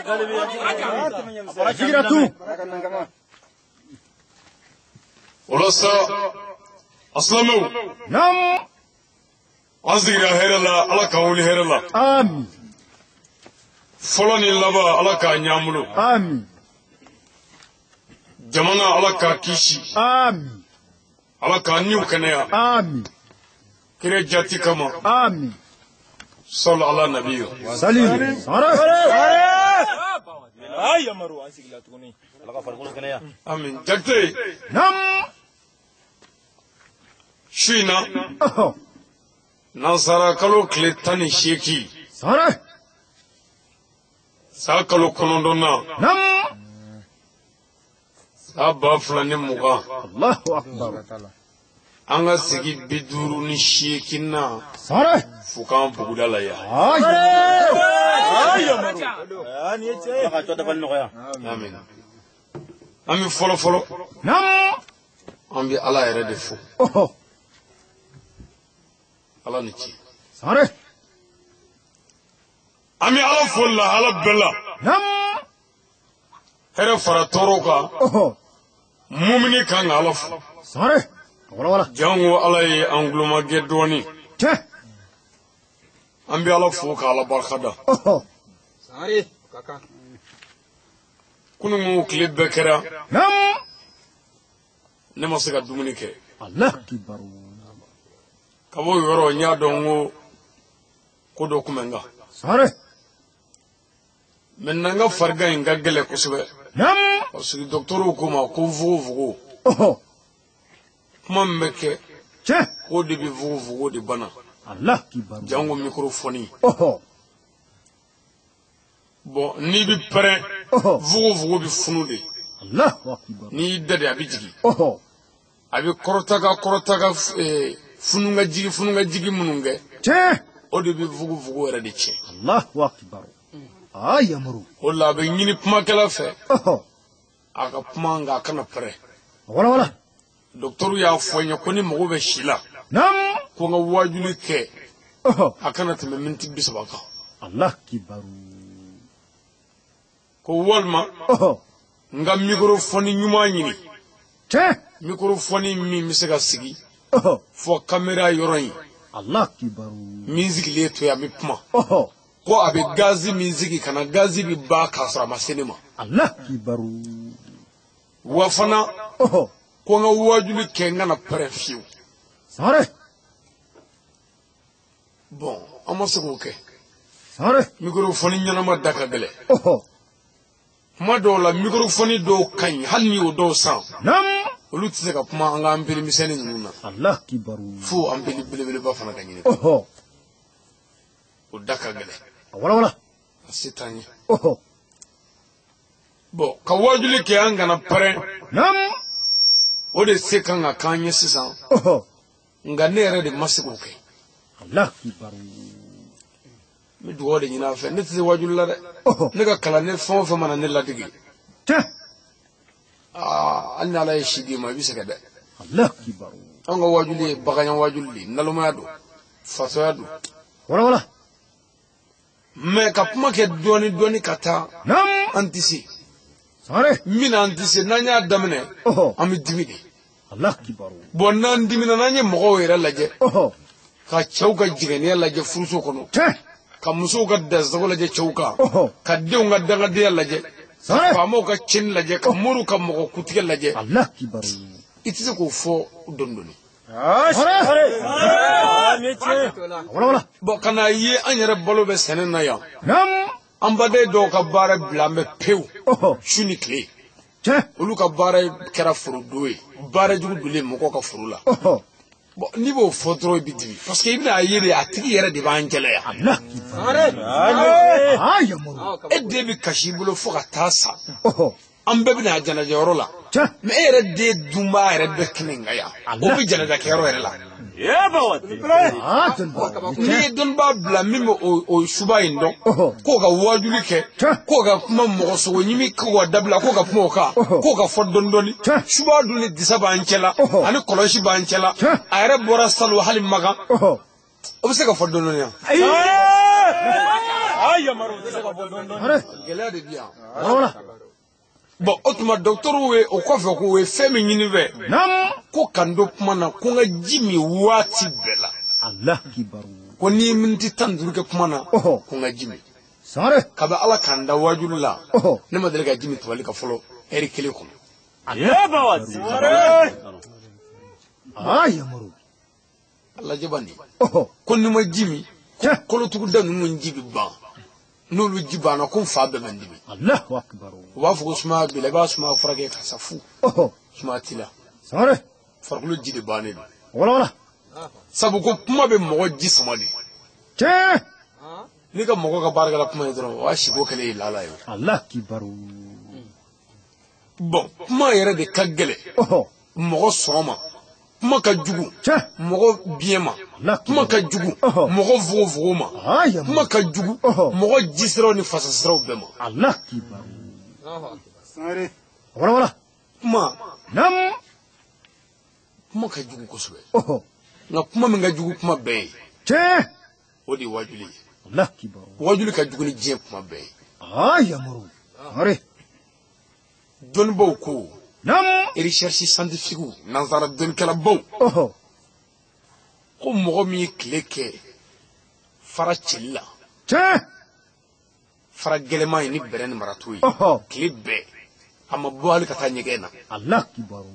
ولسا أسلموا نعم أزيغ هير الله على كوني هير الله آمين فلاني لبا على كنياملو آمين جمانا على كيشي آمين على كنيو كنيا آمين كري جاتي كما آمين صلى على النبي سليم صارت أي مرو أنسي لا تكوني آمين جاتي نعم شينا نصارى كلو كلتاني شيكي صارت ساكلو كنوندونا نعم سابا فلاني موغا الله أكبر anga sigi biduru ni shekina صارت fukan bugudala ya أي amen ami folo نعم ambi ala yɛrɛ de fo ala ni ci صارت ami ala fo la ala bɛla نعم hɛrɛ fara tɔɔrɔ kan mumini kan ka ala fo صارت ولا jango ala ye an gulomagɛ dɔɔni ته an bɛ ala fo ka ala barika da ساري كاكا kunungo tile bɛɛ kɛra نعم ne ma se ka dumuni kɛ الله أكبر ka bɔ yɔrɔ n y'a dɔn ko dɔ kun bɛ n kan صارت maintenant n ka farigan in ka gɛlɛ kosɛbɛ نعم parce que docteur ko ma ko fugofugo kuma min bɛ kɛ ته ko de bɛ fugofugo de bana الله أكبر jango microphone bon n'i bɛ pɛrɛn fugofugo bɛ funu de الله أكبر n'i y'i da de a bɛ jigin a bɛ kɔrɔta funu ka jigi minnu kɛ ته o de bɛ fugofugo yɛrɛ de tiɲɛ الله أكبر أي مرو o la a bɛ ɲini kumakɛla fɛ a ka kuma nka a kana pɛrɛn ولا docteur y'a fɔ n ye ko ni mago bɛ si la نعم ko n ka wajuli kɛ a kana tɛmɛ miniti 30 kan الله أكبر ko walima n ka microphone ɲuman ɲini ته microphone min bɛ se ka sigi fɔ caméra yɔrɔ in الله أكبر min sigilen to yen a bɛ kuma ko a bɛ gazi min sigi ka na gazi bɛ ban k'a sɔrɔ a ma se ne ma الله أكبر wa fana ko n ka wajuli kɛ n kana pɛrɛn fiyewu صارت bon an ma se k'o kɛ صارت microphone ɲɛnama da ka gɛlɛn kuma dɔw la microphone dɔw ka ɲi hali ni o dɔw san نعم olu tɛ se ka kuma an ka anpiri misɛnnin ninnu na الله أكبر fo anpiri belebeleba fana ka ɲini o da ka gɛlɛn ولا a se t'an ye bon ka wajuli kɛ an kana pɛrɛn نعم o de se kan ka k'an ye sisan nka ne yɛrɛ de ma se k'o kɛ الله أكبر n bɛ dugawu de ɲini a fɛ ne tɛ se wajuli la dɛ ne ka kalanden fɛn o fɛn mana ne ladege ته hali ni ala ye si di ma i bɛ sɛgɛn dɛ الله أكبر an ka wajuli ye baganɲɛ wajuli de ye nalomaya don fasoya don ولا mɛ ka kuma kɛ dɔɔni ka taa نعم an tɛ se صارت min an tɛ se n'an y'a daminɛ an bɛ dimi de الله أكبر bon n'an dimina n'an ye mɔgɔw yɛrɛ lajɛ ka cɛw ka jigɛniya lajɛ furuso kɔnɔ ته ka musow ka dasago lajɛ cɛw kan ka denw ka dangadenya lajɛ ka صارت faamaw ka cɛnni lajɛ ka moriw ka mɔgɔ kutigɛ lajɛ الله أكبر i tɛ se k'o fɔ dɔɔni dɔɔni ولا bon ka n'a ye an yɛrɛ balo bɛ sɛnɛ na yan نعم an baden dɔw ka baara bila an bɛ pewu su ni tile ته olu ka baara kɛra forodon ye baara jugu donnen mɔgɔw ka foro la bon n'i b'o fɔ dɔrɔn i bɛ dimi parce que i bɛna ye de a tigi yɛrɛ de b'an gɛlɛya الله أكبر أي مرو e den bɛ kasi i bolo fo ka taa sa an bɛɛ bɛna jɛnɛjɛyɔrɔ la ته mɛ e yɛrɛ den dunbaa yɛrɛ bɛɛ kɛnɛ nka yan o bɛ jɛnɛjakɛyɔrɔ yɛrɛ la n'i ye dɔnnibaa bila min bɛ o suba in dɔn k'o ka wajuli kɛ k'o ka kuma mɔgɔ sogo ɲimi k'o ka dabila k'o ka kuma o kan k'o ka fɔ dɔɔni dɔɔni suba dun ni disa b'an cɛla ani kɔlɔsi b'an cɛla a yɛrɛ bɔra salon hali makan o bɛ se ka fɔ dɔɔni dɔɔni yan Ay, Yamaru, c'est quoi, Sare. gɛlɛya de bi yan. Wala wala. Bon, o tuma dɔgɔtɔrɔw ye o kɔfɛ k'o ye fɛn min ɲini fɛ. Nam. Ko kan don kuma na ko n ka ji min waati bɛɛ la. Allah kibaru. Ko n'i ye miniti 15 kɛ kuma na. Ɔhɔ. Ko n ka ji min. Sare. Kabi ala k'an da wajulu la. Ɔhɔ. Ne ma deli ka ji min tabali ka fɔlɔ heure 1 kɔnɔ. Allah bawati. Yamaru. Allah jabani. Ɔhɔ. Ko ni ma ji min. Cɛ. Kolotugu da ninnu ji bi ban. N'olu ji banna ko n fa bɛɛ bɛ n dimi. Allahu akbar. U b'a fɔ ko sumaya b'i la i b'a sumaya furakɛ ka sa fu. Ɔhɔ. Sumaya t'i la. Sare. Farikolo ji de bannen don. Wala wala. Sabu ko kuma bɛ mɔgɔ ji sama de. Cɛ. N'i ka mɔgɔ ka baarakɛla kuma ye dɔrɔn o y'a siko kɛlen ye lala ye. Allah kibaru. Bon kuma yɛrɛ de ka gɛlɛn. Ɔhɔ. Mɔgɔ sɔn ma. Kuma ka jugu. Cɛ. Mɔgɔ biɲɛ ma. Allah Kuma kibaru. ka jugu. Ɔhɔ. Mɔgɔ fogofogo ma. Yamaru. Kuma ka jugu. Ɔhɔ. Mɔgɔ jisiraw ni fasasiraw bɛɛ ma. Allah kibaru. Sare. Wala wala. Kuma Nam. kuma ka jugu kosɛbɛ. Ɔhɔ. Nka kuma min ka jugu kuma bɛɛ ye Cɛ. o de ye wajuli ye. Allah kibaru. Wajuli ka jugu ni diɲɛ kuma bɛɛ ye. Yamaru. Sare. Dɔnnibaw ko Nam. recherche scientifique nansara dɔnnikɛlabaw Ɔhɔ. ko mɔgɔ min ye tile kɛ fara cɛli la Cɛ. fara gɛlɛman ye ni bɛrɛ ni marato ye Ɔhɔ. tile bɛɛ a ma bɔ hali ka taa ɲɛgɛn na. Allah kibaru.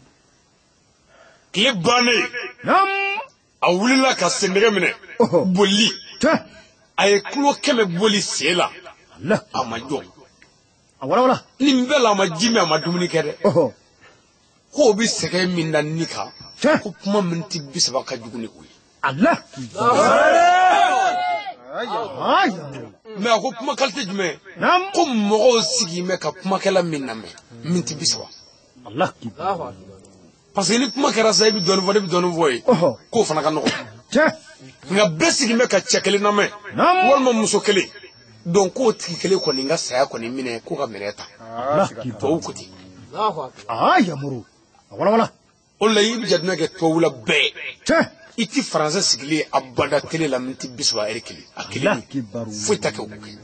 Tile bannen Nam. a wulila ka sennɛgɛ minɛ Ɔhɔ. boli Cɛ. a ye kilo 100 boli sen la Allah. a ma jɔ. Wala wala. Nin bɛɛ la a ma ji min a ma dumuni kɛ dɛ. Ɔhɔ. Ko o bɛ sɛgɛn min da ni kan Cɛ. ko kuma miniti 30 ka jugu ni o ye. Allah kibaru. Yamaru. Mais a ko kuma qualité jumɛn? Nam. Ko mɔgɔw sigi mɛ ka kumakɛla min lamɛn miniti 30. Allah kibaru. Parce que ni kuma kɛra sa i bɛ dɔɔnin fɔ ne bɛ dɔɔnin fɔ ye. Ɔhɔ. K'o fana ka nɔgɔ. Cɛ. Nka bɛɛ sigi mɛ ka cɛ kelen lamɛn Nam. walima muso kelen. Donc k'o tigi kelen kɔni ka saya kɔni minɛ k'o ka minɛ ta. Allah kibaru. Tubabu ko ten. Yamaru. Wala wala. O la i bɛ jateminɛ kɛ tubabula bɛɛ. Cɛ. I ti faransɛ sigilen ye abada télé la miniti 30 heure kelen. A kelen Allah kibaru. foyi ta kɛ o kɛ.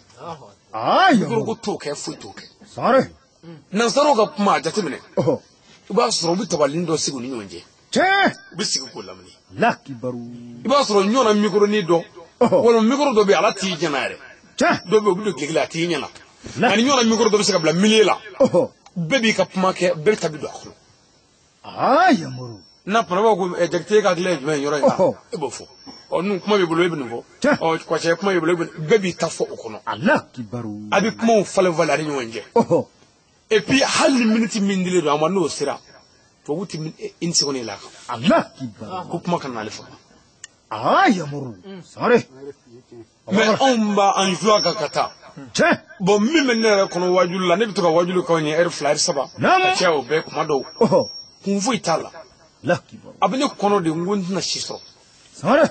Yamaru. Ko t'o kɛ foyi t'o kɛ. Sare. Nansaraw ka kuma a jateminɛ. Ɔhɔ. I b'a sɔrɔ u bɛ tabalini dɔ sigi u ni ɲɔgɔn cɛ. Cɛ. U bɛ sigi k'o lamini. Allah kibaru. I b'a sɔrɔ ɲɔgɔnna micronin dɔ Ɔhɔ. walima micro dɔ bɛ yen ala t'i ɲɛna yɛrɛ. Cɛ. Dɔw bɛ yen u bɛ don tile la a t'i ɲɛna. Ani ɲɔgɔnna micro dɔ bɛ se ka bila milieu la. Ɔhɔ. Bɛɛ b'i ka kuma kɛ bɛɛ ta bɛ don a kɔnɔ. Yamaru. N'a fɔra b'a ko jakite ka dilan ye jumɛn ye yɔrɔ in na Ɔhɔ. e b'o fɔ. Ɔ nun kuma b'i bolo e bɛ nin fɔ. Cɛ. Ɔ kɔcɛ kuma b'i bolo bɛɛ b'i ta fɔ o kɔnɔ. Allah kibaru. A bɛ kumaw falen falen ani ɲɔgɔn cɛ. Ɔhɔ. Et puis hali ni miniti min dilen don a ma n'o sera tubabu ti une seconde ye la kan. Allah kibaru. Ko kuma kana n'ale fɔ. Yamaru. Sare. Mais anw b'an joie kan ka taa. Cɛ. Bon min bɛ ne yɛrɛ kɔnɔ wajulu la ne bɛ to ka wajulu k'aw ɲɛ heure 2 heure 3. Nam. Ka caya o bɛɛ kuma dɔw. Ɔhɔ. Kun foyi t'a la. Allah kibaru. A bɛ ne kɔnɔ de n ko n tɛna si sɔrɔ. Sare.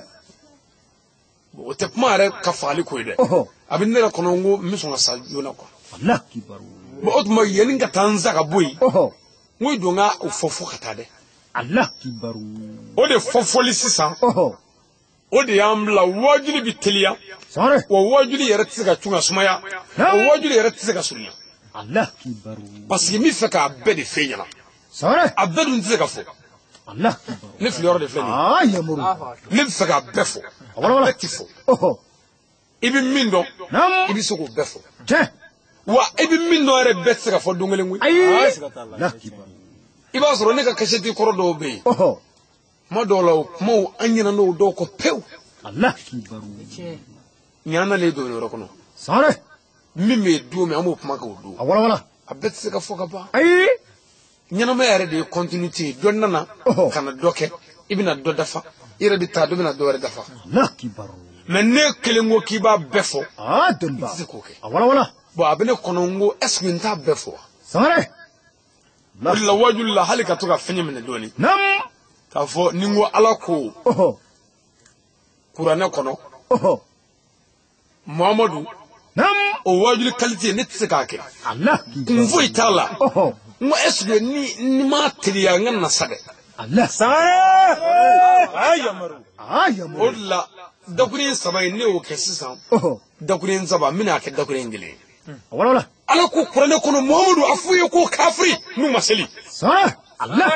O tɛ kuma yɛrɛ ka fagali ko ye dɛ. Ɔhɔ. A bɛ ne yɛrɛ kɔnɔ n ko n bɛ sɔn ka sa joona quoi. Allah kibaru. Bon o tuma yanni ka taa n sa ka bɔ yen. Ɔhɔ. N ko don ka o fɔ ka taa dɛ. Allah kibaru. O de fɔli sisan. Ɔhɔ. O de y'an bila wajuli bɛ teliya. Sare. Wa wajuli yɛrɛ tɛ se ka cun ka sumaya. Nam. Wa wajuli yɛrɛ tɛ se ka surunya. Allah kibaru. Parce que n bɛ fɛ k'a bɛɛ de f'e ɲɛna. Sare. A bɛɛ dun tɛ se ka fɔ. Allah kibaru. Ne filɛ yɔrɔ de filɛ nin ye. Yamaru. Ne bɛ fɛ k'a bɛɛ fɔ. Wala wala. Bɛɛ ti fɔ. Ɔhɔ. I bɛ min dɔn. Nam. I bɛ se k'o bɛɛ fɔ. Cɛ. Wa i bɛ min dɔn yɛrɛ bɛɛ tɛ se ka fɔ don kelen koyi. Ayi. Allah kibaru. I b'a sɔrɔ ne ka kasɛti kɔrɔ dɔw bɛ yen. Ɔhɔ. Kuma dɔw la o kumaw an ɲinɛ n'o dɔw kɔ pewu. Allah kibaru. Ɲ'an nalen don yɔrɔ kɔnɔ. Sare. Min bɛ yen don min an b'o kuma kɛ o don. Wala wala. A bɛɛ tɛ se ka fɔ ka ban. Ayi. Ɲɛnamaya yɛrɛ de ye continuité ye. Dɔ nana Ɔhɔ. ka na dɔ kɛ i bɛna dɔ dafa i yɛrɛ bɛ taa dɔ bɛna dɔ wɛrɛ dafa. Allah kibaru. Mais ne kelen ko k'i b'a bɛɛ fɔ. Dɔnniba. I tɛ se k'o kɛ. Wala wala. Bon a bɛ ne kɔnɔ n ko est ce que n t'a bɛɛ fɔ wa. Sare. O de la wajulu la hali ka to ka fɛn minɛ dɔɔni. Nam. K'a fɔ ni n ko ala ko Ɔhɔ. kuranɛ kɔnɔ Ɔhɔ. Muhamadu Nam. o wajulu qualité ne tɛ se k'a kɛ. Allah Kun kibaru. foyi t'a la. Ɔhɔ. N ko est ce que ni m'a teliya n ka na sa dɛ. Allah. Sare. Ay, Yamaru. O Yamaru. de la dakuruɲɛ 3 in ne y'o kɛ sisan. Ɔhɔ. dakuren saba mina ke dakuren gele wala ala ko qur'an ko muhammadu afuye ko kafiri nu masali sa Allah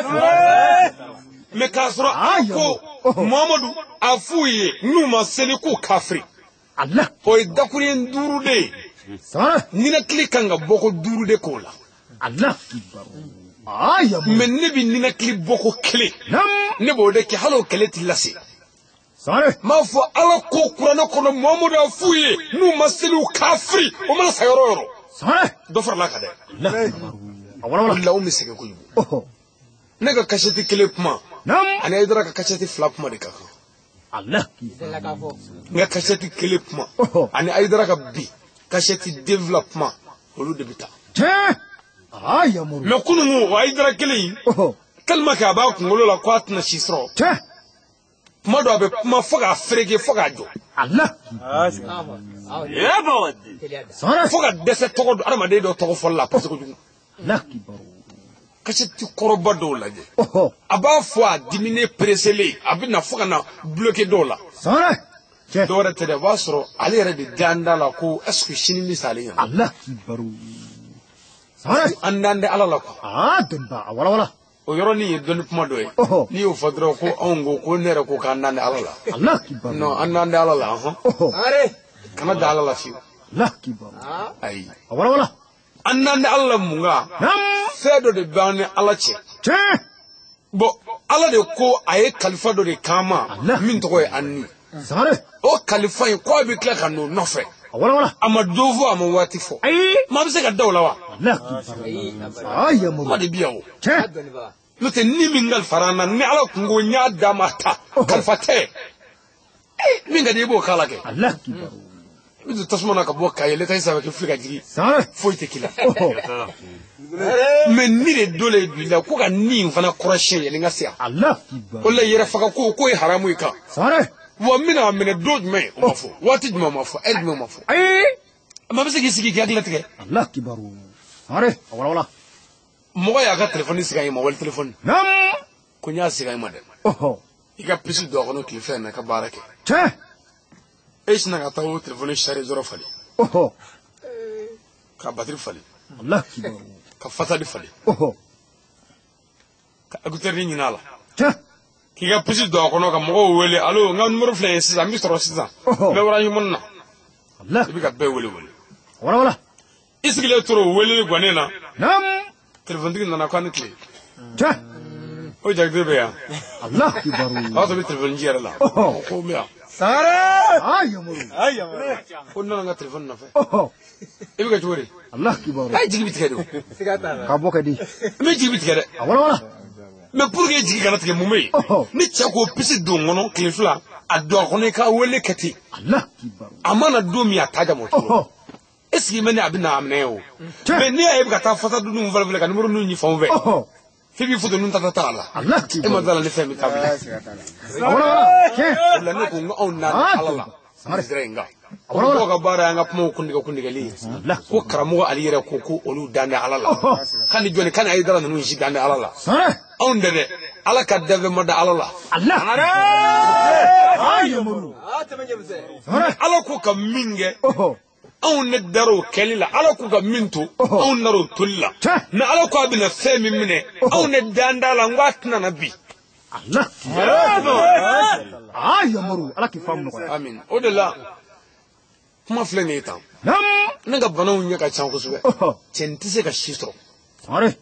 me kasra ko muhammadu afuye nu masali ko kafiri Allah o dakuren duru de sa nina klikanga boko duru de ko la Allah aya men ne bi nina kli boko kle nam ne bo de ki halo kle tilasi sare ma fo ala ko qur'an ko muhammadu afuye nu masali kafiri o mala sayoro sare do far la ka de wala la umi sege ko yugo oh nega kasheti kele kuma nam ana idara ka kasheti fla kuma de kaka Allah nga kasheti kele kuma oh ana idara ka bi kasheti development olu de bita te aya muru me kunu mu wa idara kele oh kalma ka ba kungolo la kwatna shisro te kuma do be kuma foga frege foga jo Allah يا بود sare foga dese togo arma de do togo folla parce que Allah kibaru kasheti koroba do la je oh aba fois diminuer presser abina foga na bloquer do la sare te dora te de basro ali yɛrɛ de danda la ko est-ce que sini misali yan Allah kibaru sare andande ala la ko demba wala o yɔrɔ ni ye dɔnni kuma dɔ ye oh ni y'o fɔ dɔrɔn ko anw ko ne yɛrɛ ko k'an nande ala la Allah kibaru non an nande ala la hɔn oh kana da ala la fiyewu Allah kibaru ayi wala an nande ala la mun ka nam fɛn dɔ de b'an ni ala cɛ te bɔn ala de ko a ye kalifa dɔ de k'an ma Allah. min tɔgɔ ye an ni sare o kalifa in k'a bɛ tila ka n'o nɔfɛ wala a ma don fɔ a ma waati fɔ ai maa bɛ se ka da o la wa Allah kibaru aya kuma muru de bi yan o te n'o tɛ ni min kalifara n na ni ala kun ko n y'a d'a ma ta kalifa tɛ min ka di i b'o k'a la kɛ Allah kibaru i bɛ don tasuma na ka bɔ k'a yɛlɛ ta sanfɛ k'i fili ka jigin sare foyi tɛ k'i la oh mɛ ni de dɔ le bi la ko ka ni in fana kɔrɔsiyɛn yɛlɛ n ka se yan Allah o kibaru la yɛrɛ faga ko k'o ye haramu i kan sare wa n bɛna a minɛ don jumɛn o ma fɔ waati jumɛn o ma fɔ ɛri jumɛn o ma fɔ ai maa bɛ se k'i sigi k'i hakili tigɛ Allah kibaru sare wala mɔgɔ y'a ka telefɔni sigi a ye ma wali telefɔni nam ko n y'a sigi a ye ma dɛ oh i ka pisi don a kɔnɔ k'i fɛn na i ka baara kɛ te e sinna ka taa o telefɔni chargeur falen oh ka batiri falen Allah kibaru ka fasali falen oh ka écouteur ɲini a la te k'i ka pisi don a kɔnɔ ka mɔgɔw wele alo n ka numéro filɛ ye sisan n bɛ sɔrɔ sisan n bɛ wara ɲuman na Allah i bɛ ka bɛɛ wele wala i sigilen tora o weleli gannen na nam telefɔnitigi nana k'a ni tile te o jakite bɛ yan Allah kibaru a b'a sɔrɔ i bɛ telefɔni ci yɛrɛ la oh ko n bɛ yan aya muru ko n nana n ka telefɔni nɔfɛ oh i bɛ kɛ cogo di Allah kibaru a ye jigi bɛ tigɛ de o ka bɔ ka di n bɛ jigi bɛ tigɛ dɛ wala mɛ pour que jigi kana tigɛ mun bɛ yen oh ni cɛ ko pisi don n kɔnɔ tile fila a don a kɔnɔ i ka wele kɛ ten Allah kibaru a mana don min a ta jama o cogo oh est ce que mɛ ne a bɛ na a minɛ o te mɛ n'i y'a ye bɛ ka taa fasa dunun fɛlɛ ka numéro ninnu ɲi fan fɛ oh f'i b'i foto ninnu ta a la Allah e ma kibaru da la ni fɛn min ta bila wala te o la ne ko n ko anw na ala la sira in kan Wala. olu ka baara y'an ka kumaw kundigɛli Allah ko karamɔgɔ ali yɛrɛ ko olu dan de ala la oh k'ani jɔnni k'ani a ye dara ninnu si dan de ala la sare anw tɛ dɛ ala ka dɛfɛ ma da ala la Allah aya muru sare ala ko ka min kɛ oh anw ne dar'o kɛli la ala ko ka min to anw nar'o toli la te mɛ ala ko a bɛna fɛn min minɛ anw ne dan da la n ko a tɛna na bi Allah aya muru ala ki famu ko amin o de la kuma filɛ nin ye tan nam ne ka banaw ɲɛ ka can kosɛbɛ oh cɛ n tɛ se ka si sɔrɔ sare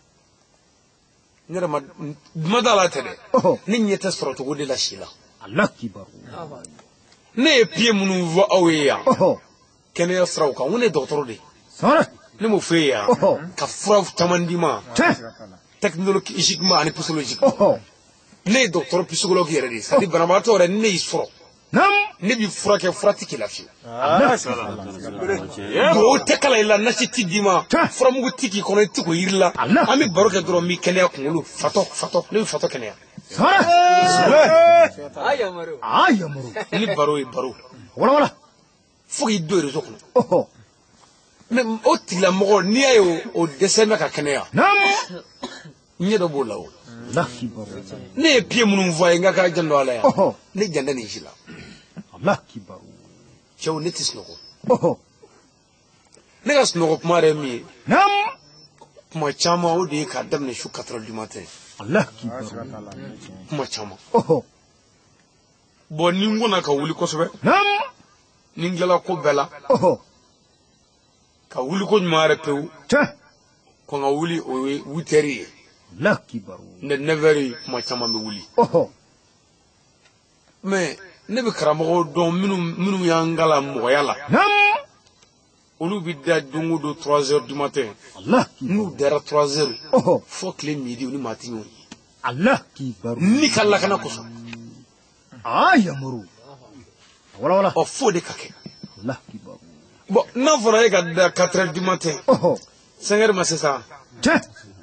n yɛrɛ ma da la tɛ dɛ oh ne ɲɛ tɛ sɔrɔ cogo de la si la Allah kibaru ne ye pieds minnu fɔ aw ye yan oh kɛnɛya siraw kan n ko ne ye dɔgɔtɔrɔ de ye sare ne m'o f'e ye yan oh ka fura caman d'i ma te technologiquement ani psychologiquement oh ne ye dɔgɔtɔrɔ psychologue yɛrɛ de ye c'est à dire banabagatɔ yɛrɛ ne y'i sɔrɔ nam ne b'i furakɛ fura tɛ k'i la fiyewu Allah dugawu tɛ kala i la nasi tɛ d'i ma Tiɲɛ. furamugu tɛ k'i kɔnɔ i tɛ k'o yiri la Allah. an bɛ baro kɛ dɔrɔn n b'i kɛnɛya kunkolo fatɔ ne bɛ fatɔ kɛnɛya sare aya muru aya muru ni baro ye baro wala fo k'i don réseau kɔnɔ oh mɛ o tigilamɔgɔ n'i y'a ye o dɛsɛ bɛ ka kɛnɛya nam ɲɛ dɔ b'o la o Allah kibaru ne ye pieds minnu fɔ a ye n ka k'a jan don a la yan oh ne jan tɛ nin si la Allah kibaru cɛw ne tɛ sunɔgɔ ne ka sunɔgɔ kuma yɛrɛ min ye Nam. kuma caman o de ye k'a daminɛ su 4 heures du matin Allah kibaru. kuma caman Oh. bon ni n kɔnna ka wuli kosɛbɛ Nam. ni n tilala ko bɛɛ la Oh. ka wuli ko ɲuman yɛrɛ pewu Tiens. kɔn ka wuli o ye 8 heures ye Allah kibaru. ne 9 heures kuma caman bɛ wuli Oh. mais ne bɛ karamɔgɔw dɔn minnu y'an kalan mɔgɔya la Nam. olu bɛ da don o don 3 heures du matin Allah n'u kibaru. dara 3 heures Oh. fo tile midi u ni maa tɛ ɲɔgɔn ye Allah kibaru. ni ka lakana kosɔn Ah yamuru. Wala. ɔ fo de ka kɛ Allah kibaru. bon n'a fɔra e ka da 4 heures du matin Oh. 5 heures ma sisan Tiens.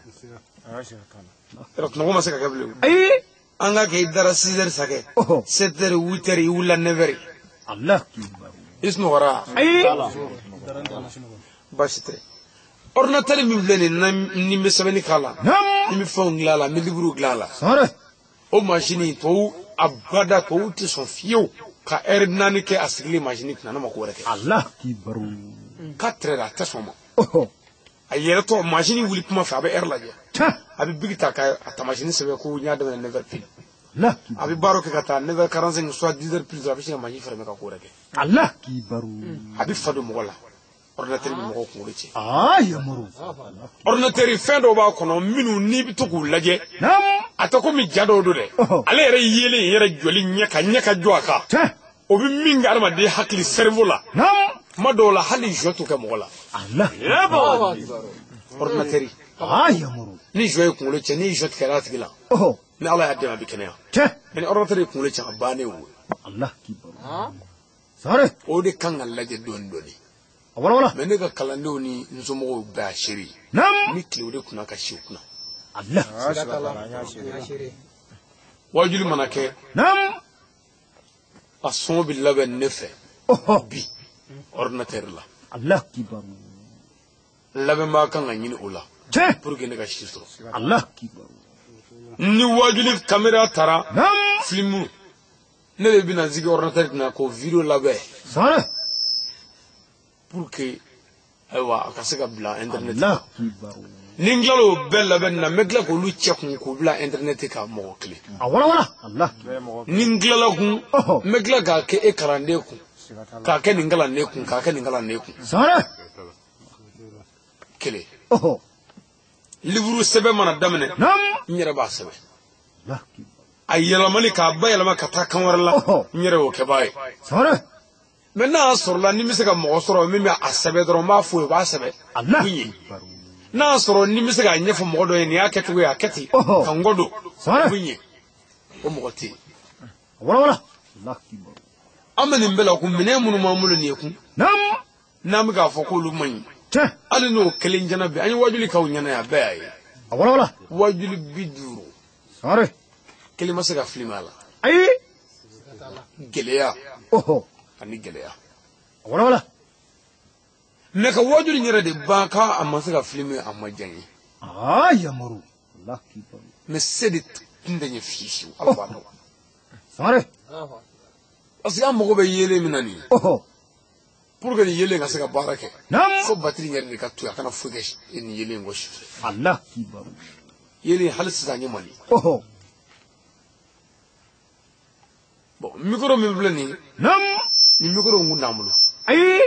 yɔrɔ tunɔgɔ ma se ka kɛ bilen Ayi. an ka kɛ i dara 6 heures sa kɛ Oh. 7 heures 8 heures i wulila 9 heures Allah kibaru. i sunɔgɔra Ayi. baasi tɛ ordinateur min filɛ nin ni n bɛ sɛbɛnni k'a la Nam. ni n bɛ fɛnw dilan a la n bɛ livre dilan a la Sare. o machine tɔw a bada tɔw tɛ sɔn fiyewu ka heure 4 kɛ a sigilen machine kunna ne ma ko wɛrɛ kɛ Allah kibaru. 4 heures a tɛ sɔn ma Oh. a yɛrɛtɔ machine wuli kuma fɛ a bɛ heure lajɛ Tiens. a bɛ bigi ta ka a tamasini sɛbɛn ko n y'a daminɛ 9 heures pile Allah a kibaru. bɛ baaraw kɛ ka taa 9 heures 45 soit 10 heures pile a bɛ sin ka machine fɛrɛ ka ko wɛrɛ kɛ Allah kibaru. a bɛ fa don mɔgɔ la ordinateur bɛ mɔgɔw kunkolo cɛ Ah yamuru. ordinateur fɛn dɔw b'a kɔnɔ minnu n'i bɛ to k'u lajɛ Nam. a tɛ komi ja dɔw don dɛ Oh. ale yɛrɛ yelen yɛrɛ jɔli ɲɛ ka jɔ a kan Tiens. o bɛ min kɛ adamaden hakili cerveau la Nam. kuma dɔw la hali jɔ t'o kɛ mɔgɔ la Allah. ordinateur Ah yamuru. ni jɔ ye kunkolo cɛ ni jɔ tigɛra a tigi la Oh. ni ala y'a dɛmɛ a bɛ kɛnɛya Tiens. mais ni ordinateur ye kunkolo cɛ a bannen o Allah kibaru. Sare. o de kan ka lajɛ dɔɔni dɔɔni Wala. mais ne ka kalandenw ni n somɔgɔw bɛɛ a seri Nam. ni tile o de kunna ka si o kunna Allah. wajuli mana kɛ Nam. a sɔngɔ bɛ labɛn ne fɛ Oh. bi ordinateur la Allah kibaru. labɛnbaa kan ka ɲini o la Tiens. pour que ne ka si sɔrɔ Allah kibaru. ni wajuli caméra taara Nam. film ne de bɛna sigi ordinateur kunna k'o video labɛn Sare. pour que ayiwa a ka se ka bila internet Allah kibaru. ni n tilala o bɛɛ labɛn na n bɛ tila k'olu cɛ kun k'o bila internet kan mɔgɔ kelen Wala. Allah. ni n tilala kun Oh. n bɛ tila k'a kɛ e kalanden kun k'a kɛ nin kalanden kun k'a kɛ nin kalanden kun Sare. kelen Oh. livre sɛbɛn mana daminɛ Nam. n yɛrɛ b'a sɛbɛn Allah kibaru. a yɛlɛmali k'a bayɛlɛma ka taa kan wɛrɛ la Oh. n yɛrɛ y'o kɛbaa ye Sare. mɛ n'a sɔrɔla ni n bɛ se ka mɔgɔ sɔrɔ min bɛ a sɛbɛn dɔrɔn n b'a fɔ o ye o b'a sɛbɛn Allah kun ye kibaru. n'a sɔrɔ ni n bɛ se k'a ɲɛfɔ mɔgɔ dɔ ye nin y'a kɛcogo ye a kɛ ten Oh. ka n kɔ don Sare. kun ye o mɔgɔ tɛ yen Wala. Allah kibaru. an bɛ nin bɛɛ la kun minɛn minnu b'an bolo nin ye kun Nam. n'an bɛ k'a fɔ k'olu man ɲi Tiens. hali n'o kelen jana bɛ an ye wajuli k'aw ɲɛna yan a bɛɛ y'a ye Wala. wajuli 50 Sare. kelen ma se ka filime a la Ayi. gɛlɛya Oh. ani gɛlɛya Wala. mɛ ka wajuli yɛrɛ de ban k'a ma se ka filime a ma diya n ye Ah yamuru. Allah kibaru. mɛ se de tun tɛ ɲɛ fiye fiyewu ala b'a dɔn Sare. parce que an mago bɛ yeelen min na nin ye Oh. pour que nin yeelen ka se ka baara kɛ Nam. fo batiri yɛrɛ de ka to yen a kana foyi kɛ nin yeelen kɔ sufɛ Allah kibaru. yeelen hali sisan an ye mali Oh. bon micro min filɛ nin ye Nam. nin micro in kun t'an bolo Ayi.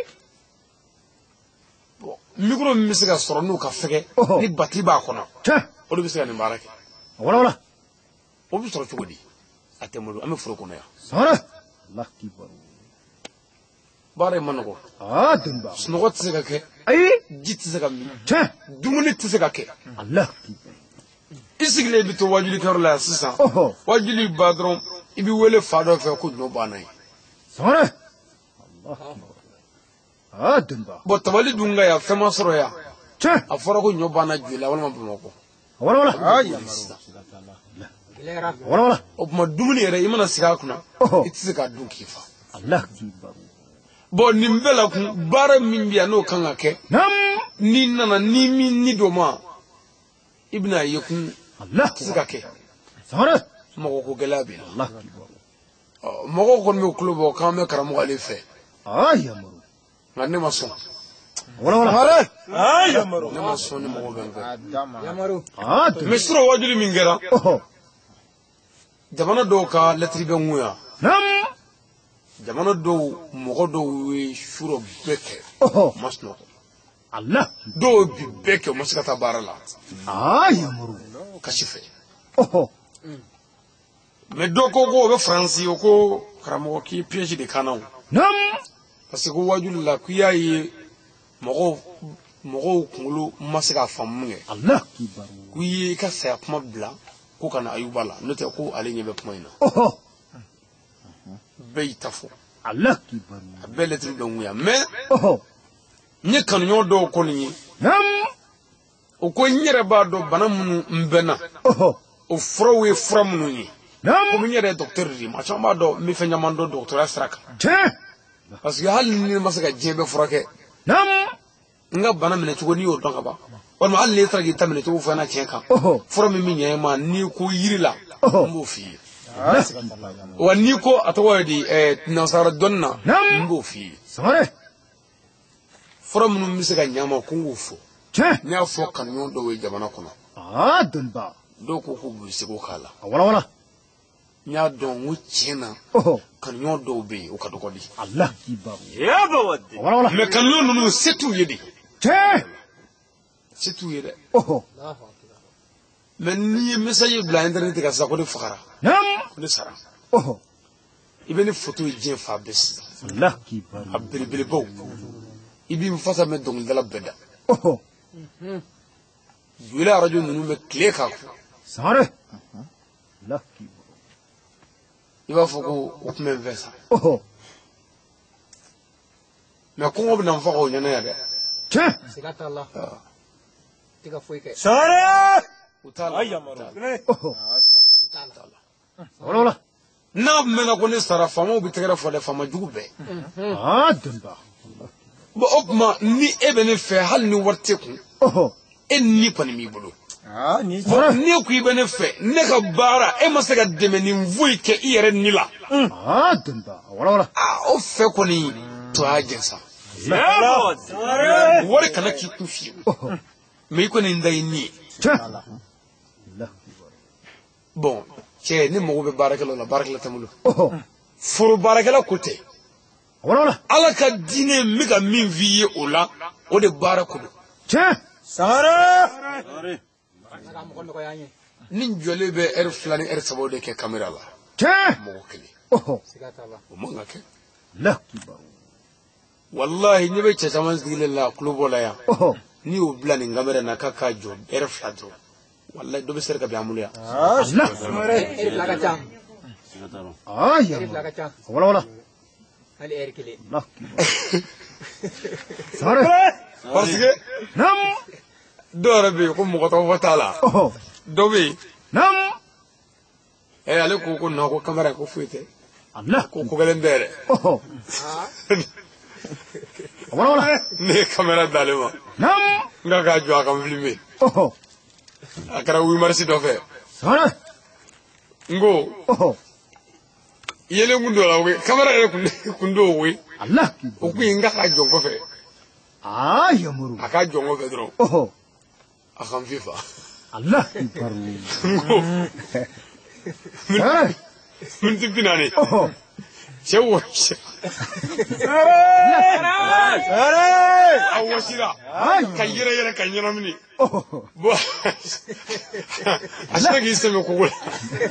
bon micro min bɛ se ka sɔrɔ n'o ka fɛgɛ Oh. ni batiri b'a kɔnɔ Tiens. o de bɛ se ka nin baara kɛ Wala. o bɛ sɔrɔ cogo di a tɛ n bolo an bɛ foro kɔnɔ yan Sare. Allah kibaru. baara in ma nɔgɔ Ah dunba. sunɔgɔ tɛ se ka kɛ Ayi. ji tɛ se ka min Tiens. dumuni tɛ se ka kɛ Allah kibaru. i sigilen i bɛ to wajulikɛyɔrɔ la yan sisan Oh. wajuli ba dɔrɔn i bɛ wele fa dɔ fɛ ko ɲɔ banna ye Sare. Allah kibaru. Ah dunba. bon tabali dun ka yan fɛn ma sɔrɔ yan Tiens. a fɔra ko ɲɔ banna joli la walima bamakɔ Wala. sisan Wala. o tuma dumuni yɛrɛ i mana sigi a kunna Oh. i tɛ se k'a dun k'i fa Allah kibaru. bon nin bɛɛ la kun baara min bɛ yan n'o kan ka kɛ Nam. n'i nana ni min ni dɔ ma i bɛna ye kun Allah tɛ se ka kɛ Sare. mɔgɔ ko gɛlɛya bɛ na Allah kibaru. mɔgɔw kɔni bɛ kulo bɔ k'an bɛ karamɔgɔ ale fɛ Ah yamuru. ngane maso wala yamaru ne maso ne mo benga yamaru mesro wajuli mingera oh jamana do ka letri be nguya nam jamana do mo do wi shuro beke oh masno Allah do bi beke maskata barala yamaru kashife oh me do ko be france ko karamo ki piège de canon nam parce que wajuli la kuyayi mo kungulu masika famunge Allah kibaru kuyi ka sa kuma bla ko kana ayuba la note ko ale nyebe kuma ina oh be tafo Allah kibaru abele tri do nguya mais oh nye kan nyo do ko ni nam o ko nyere ba do banamunu mbena oh o frowe framunu ni ko nam nyere docteur ri ma chamba do mi fe nyamando docteur astraka tiens parce que hal ni masaka jebe frake nam nga bana mene chugo ni o don ka ba on ma alle tra gi tamene chugo fana chenka oh fro mi nyɛ ma ni ko yirila oh mbo fi wa ni ko atawa di nasara donna nam mbo fi sare fro mi mi se ga nyama ko ngufo tiens nya fo kan nyon do we jamana kono dunba do ko ko bu se ko kala wala nya don wu chena oh kan nyon do be o ka do ko di Allah kibaru yaba wadde wala me kan nyon no setu yedi tiens setu yede oh men ni message bla internet ka sa ko de fakara nam ko de sara oh ibeni photo je fa bes Allah kibaru abiribiri bo ibi mfasa me dong dala beda oh yula radio nunu me clé ka ko sare Allah kibaru iba foko o me vesa oh me ko ngob na mfako nyana ya de tiens sigata Allah tiga foi ke sare utala yamaru oh wala na me na ko ne sara famo bi tegara fo de fama jugube dunba bo opma ni ebene fe hal ni warte ku oh en ni pani mi bulu ni ni ku ibene fe ne ka bara e ma se ga deme ni vui ke ire ni la dunba wala o fe ko ni to ajensa yaba wadde wore kana ki ku fi me ko ni ndai ni tiens Allah bon che ni mo be barakalo la barakala tamulu oh furu barakala kote wala ala ka dine mi ka min viye o la o de barakulu tiens sare naga mo ko yanye nin jole be flani sabo de ke camera la tiens mo kili oh sigata Allah o mo ngake Allah kibaru wallahi ni be che saman zile la klubo la ya oh ni o blani ngamere na kaka jo fladro wallahi do be ser ka bi amulya Allah eri laga cham ya eri laga cham wala ali eri kile Allah kibaru sare parce que nam do rabbi ko mo ko fatala oh do be nam ale ko na ko camera ko fuite Allah ko galen dere oh wala ne camera dalema nam nga ka jo akam filmer oh akara wi marsi do fe sare ngo oh yele ngundo la we camera e kundo we Allah o kibaru ku nga ka jongo fe yamuru aka jongo fe dro oh akam fifa Allah kibaru ngo sare mun tipinani oh chewo sare awashira kayira yere kanyana mini oh bo asha gi seme ko gula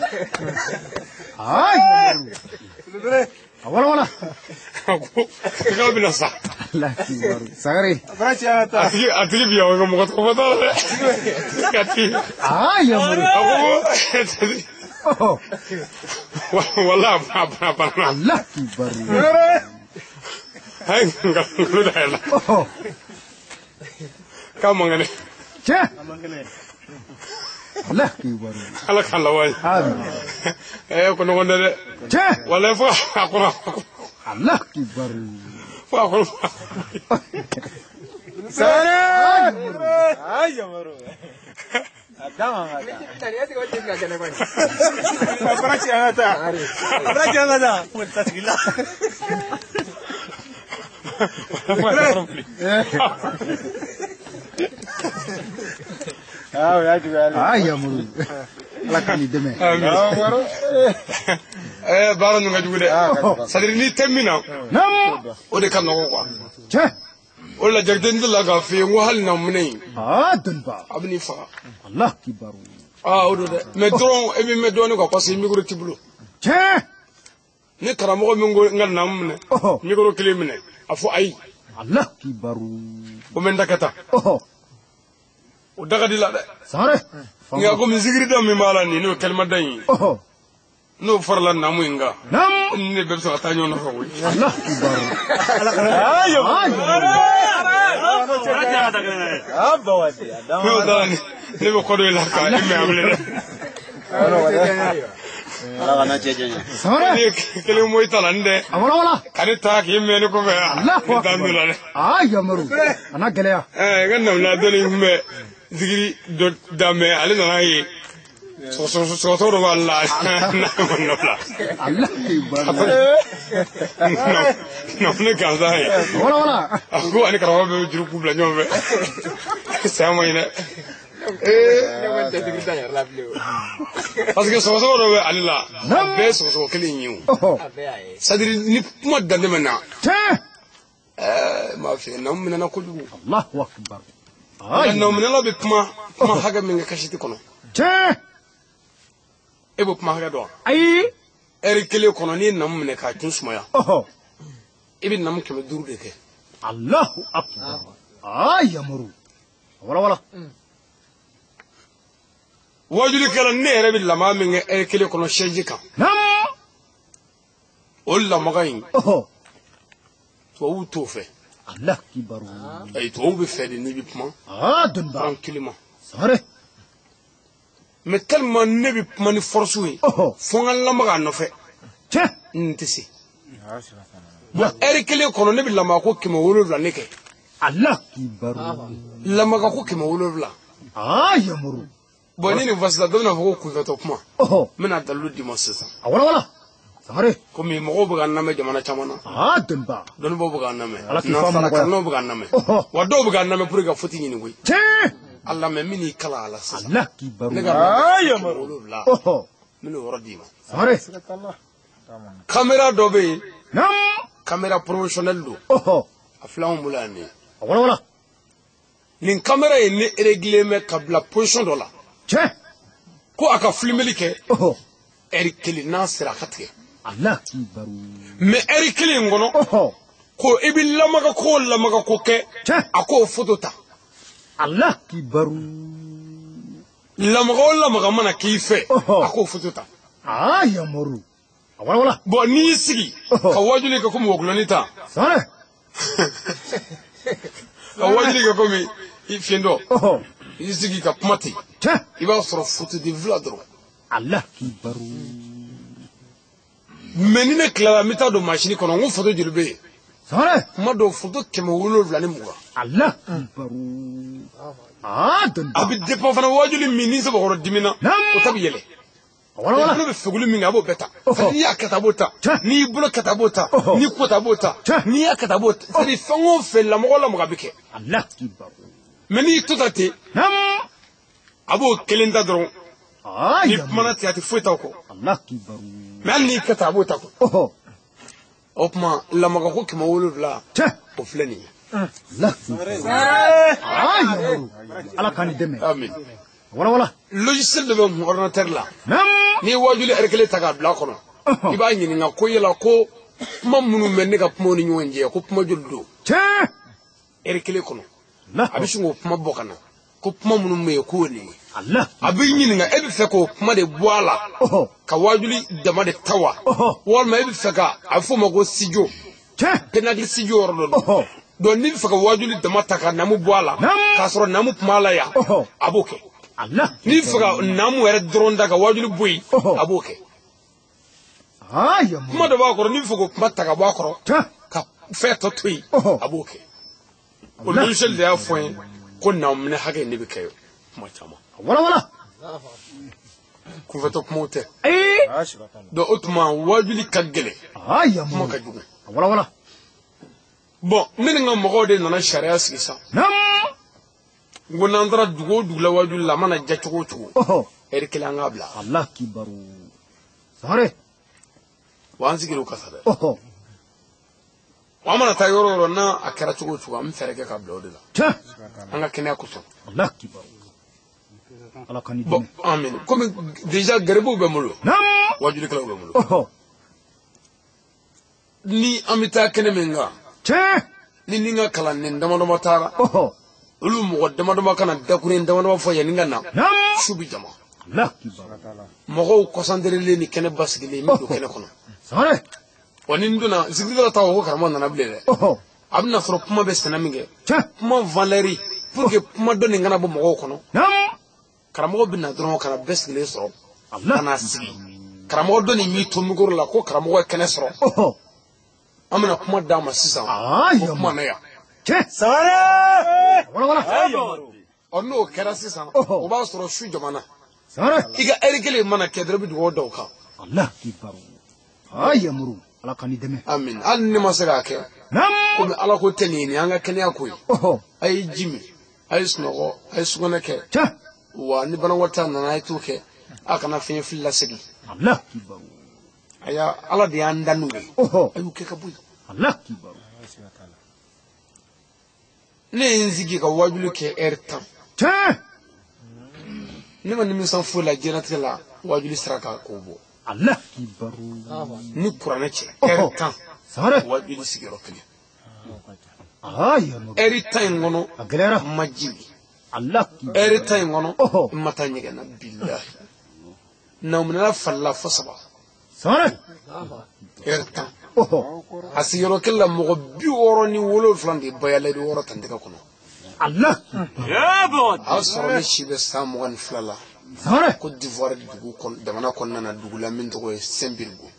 wala ko ka bina sa Allah kibaru sare brachata atigi biya wa mo ko fata kati yamuru oh wala ba Allah kibaru hay ngalo da la oh ka mangane tiens Allah kibaru ala kala wa ko no wonde tiens wala fa akora Allah kibaru fa akora sare yamaru adama tani esi ko tinga kana kwani brachata brachata puta sigila yamuru ala kani deme baara nu nga jugu de c'est-à-dire ni temina nam o de ka nɔgɔ quoi che o la jagden de la ga fe ngo hal na mune dunba abni fa allah kibaru o do de mais dron e bi me doni quoi parce que micro tibulu che ni karamɔgɔ min ko ngal na mune micro clé mine afo ay allah kibaru o men dakata o daga di la de sare nga ko mi zigiri do mi mala ni no kalma dayi no farla na mu nga nam ni be so ta ñoo na fa wi allah kibaru no dani ni be ko do la ka ni me amle sare ni kele moy talande wala kani ta ki me ni ko be allah dan la de yamuru ana geleya ganna la do ni me zigiri do dame ale na yi so do wala na no la allah kibaru no ne ka za yi wala ko ani karawa be juru kubla ñombe sama ina parce que so do be ale la be so kele ñiw c'est-à-dire ni kuma dande maintenant ma fi na mun na ko du allahu akbar na mun la be kuma haga min kashiti kono e bo kuma haga do ay eri kele kono ni na mun ka tun sumaya e bi nam keme duru de ke allahu akbar yamuru wala wajuli kala ne ere bi lama min eri kele kono sheji kan nam o lama gain to to fe allah kibaru ay to be fe de ni bi kuma dunba tranquillement sare mais tellement ne bi kuma ni force wi fo ngal lama ga no fe ntisi wa eri kele kono ne bi lama ko kimo wolo la ne ke allah kibaru lama ga ko kimo wolo la yamuru boni ni vasda do na ko ku veto kuma mena dalu di mosesa wala sare ko mi mo buga na me jamana chamana dunba don bo buga na me ala ki na famu sala ko kan buga na me wa do buga na me pour ga foti ni ngui Allah me mini kala ala sa allah kibaru ne ga yamuru la mino wardi ma sare camera do be nam camera professionnel do afla mulani wala nin camera e ne régler me kabla position do la ko aka filmeli ke eri kili na sira katke allah kibaru me eri kili ngono ko ibi lamaga ko ke ako photo ta allah kibaru lamaga mana kife ako photo ta yamuru wala bo ni sigi ka wajuli ka kuma wogloni ta sare ka wajuli ka kuma ifiendo isigi ka pumati iba soro photo de vladro allah kibaru menine klara mita do machine kono ngo photo jurbe sare ma do photo kemo wolo vlani muga allah kibaru dunba abi depo fana wajuli mini so boro dimina o tabi yele wala no be fugulu mi ngabo beta ni akatabota ni bulo katabota ni kotabota ni akatabota c'est fango fe la mo la mo gabike allah kibaru meni totate nam abo kelenda dron ni yamuru mana tiati fueta ko allah kibaru mais ni katabota ko opma la mo ko kimo wolo la o fleni allah yamuru ala kani deme amin wala logiciel de mon ordinateur là nam ni wajuli erkele taga bla kono iba nyini nga ko yela ko mamunu men ka pmo ni nyonje ko pmo joddo erkele kono abishi ngo pmo bokana ko pmo munu me ko ni allah abi nyini nga ebi fe ko pmo de boala ka wajuli dama de tawa wal ma ebi fe ka afo mago sijo penagli sijo ordo do ni fe ka wajuli dama taka namu boala ka soro namu pmala ya aboke allah ni faga namu were dronda ka wajuli boy aboke yamuru kuma da ba ko ni fago kuma taga ba ko ka feto toyi aboke o logiciel de afon ko nam ne hage ne bi kayo kuma chama wala ku feto kuma te do otuma wajuli kagele kuma yamuru ka jugu wala bon ne ni n ka mɔgɔw de nana sariya sigi sa n ko n'an taara dugu o dugu la wajuli la a mana ja cogo o cogo heure kelen an k'a bila Allah kibaru sare wa an sigir'o kan sa dɛ wa an mana taa yɔrɔ o yɔrɔ n'a a kɛra cogo o cogo an bɛ fɛɛrɛ kɛ k'a bila o de la an ka kɛnɛya kosɔn Allah kibaru ala kani bon amin comme déjà gɛrɛbuw bɛ n bolo wajulikɛlaw bɛ n bolo ni an bɛ taa kɛnɛ min kan ni n ka kalanden damadama taara olu mɔgɔ damadama kana dakuruɲɛ damadama fɔ yanni n ka na su bɛ jama mɔgɔw kɔsanterelen ni kɛnɛ basigilen n bɛ don kɛnɛ kɔnɔ wa ni n donna zikirila ta ko karamɔgɔ nana bilen dɛ a bɛna sɔrɔ kuma bɛ sɛnɛ min kɛ kuma valeur pour que kuma dɔ nin kana bɔ mɔgɔw kɔnɔ karamɔgɔ bɛ na dɔrɔn kana bɛɛ sigilen sɔrɔ ka n'a sigi karamɔgɔ dɔ nin y'i to mikoro la ko karamɔgɔ ye kɛnɛ sɔrɔ an bɛna kuma d'a ma sisan o kuma na yan ɔ n'o kɛra sisan o b'a sɔrɔ su jamana i ka heure kelen mana kɛ dɔrɔn i bɛ dugawu da o kan ala kani dɛmɛ amin hali ni ne ma se k'a kɛ komi ala ko tɛ nin ye an ka kɛnɛya ko ye a ye ji min a ye sunɔgɔ a ye sugunɛ kɛ wa ni banakɔtaa nana a ye t'o kɛ a kana fiɲɛ fili lasegin a y'a ala de y'an da n'o ye a y'u kɛ ka bɔ yen ne ye n sigi ka wajuli kɛ heure 10 ne ma nimisa foyi la diɲɛlatigɛ la wajuli sera k'o bɔ ni kuranɛ cɛ heure 10 wajuli sigiyɔrɔ kelen heure 10 in kɔnɔ ma jigi heure 10 in kɔnɔ n ma taa ɲɛgɛn na bilahi namunana falila fo 3 heure 10 a sigiyɔrɔ kelen la mɔgɔ 67 de bayɛlɛdi 6 tantigɛ kɔnɔ a y'a sɔrɔ ne si bɛ san 22 la Côte d'Ivoire jamana kɔnɔna na dugu la min tɔgɔ ye Saint-Birgo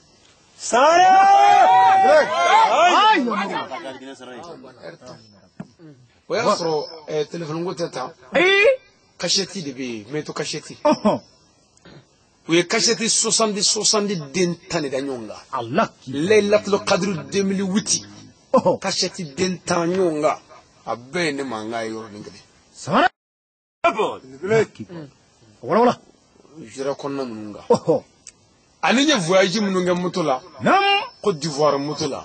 o y'a sɔrɔ téléphone ko tɛ tan cachette de bɛ yen métaux cachette u ye cachette 70 den tan de da ɲɔgɔn kan Laylatul Qadr 2008 cachette den tan ɲɔgɔn kan a bɛɛ ye ne mankan ye yɔrɔnin kelen wala jira kɔnɔna ninnu kan ani n ye voyage minnu kɛ moto la Côte d'Ivoire moto la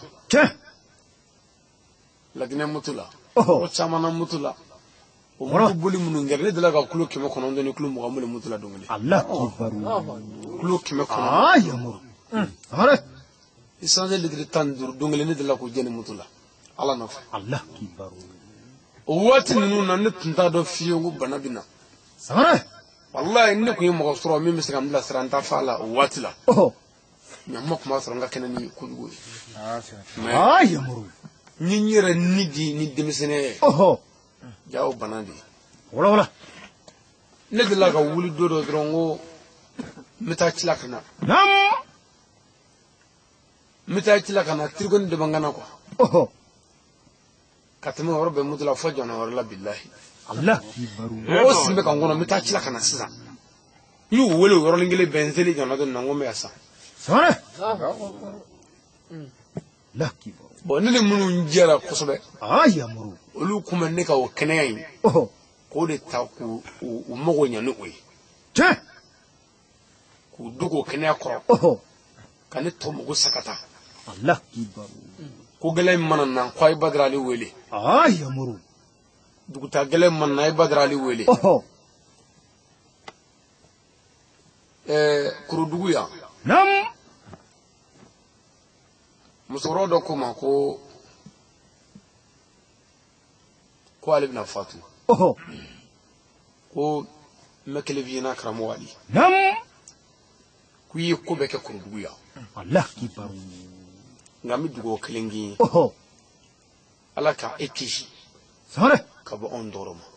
Laginɛ moto la o caman na moto la o moto boli minnu kɛra ne delila ka kilo 900 ni kilo 20 boli moto la don kelen kilo 900 essence litre 15 don kelen ne delila k'o jɛni moto la ala nɔfɛ o waati ninnu na ne tun t'a dɔn fiyewu ko bana bɛ na wallahi ne kun ye mɔgɔ sɔrɔ min bɛ se ka n bilasira n ta fa la o waati la mais n ma kuma sɔrɔ n ka kɛnɛ ni kojugu ye mais n ye n yɛrɛ ni di ni denmisɛnniya ye ja o bana de ye ne delila ka wuli don dɔ dɔrɔn ko n bɛ taa ci la ka na n bɛ taa ci la ka na tirikoni de bɛ n kana quoi ka tɛmɛ o yɔrɔ bɛɛ moto la fo jɔna wɛrɛ la bilahi mɔgɔ sin bɛ ka n kɔnɔ n bɛ taa ci la ka na sisan n y'u wele o yɔrɔnin kelen bɛɛ n seli jɔna don na n ko n bɛ yan san bon ne ni minnu jɛra kosɛbɛ olu kun bɛ ne ka o kɛnɛya in k'o de ta k'u mago ɲɛ ni o ye k'u dogo o kɛnɛya kɔrɔ ka ne tɔ mago sa ka taa ko gɛlɛn mana na ko a ye Badara Ali wele dugutaa gɛlɛn mana na a ye Badara Ali wele Korodugu yan musokɔrɔba dɔ ko ma ko ale bɛna fatu ko n bɛ kelen f'i ɲɛna karamɔgɔ Ali ko i ye ko bɛɛ kɛ Korodugu yan nka n bɛ dugawu kelen k'i ye ala ka e kisi ka bɔ anw tɔɔrɔ ma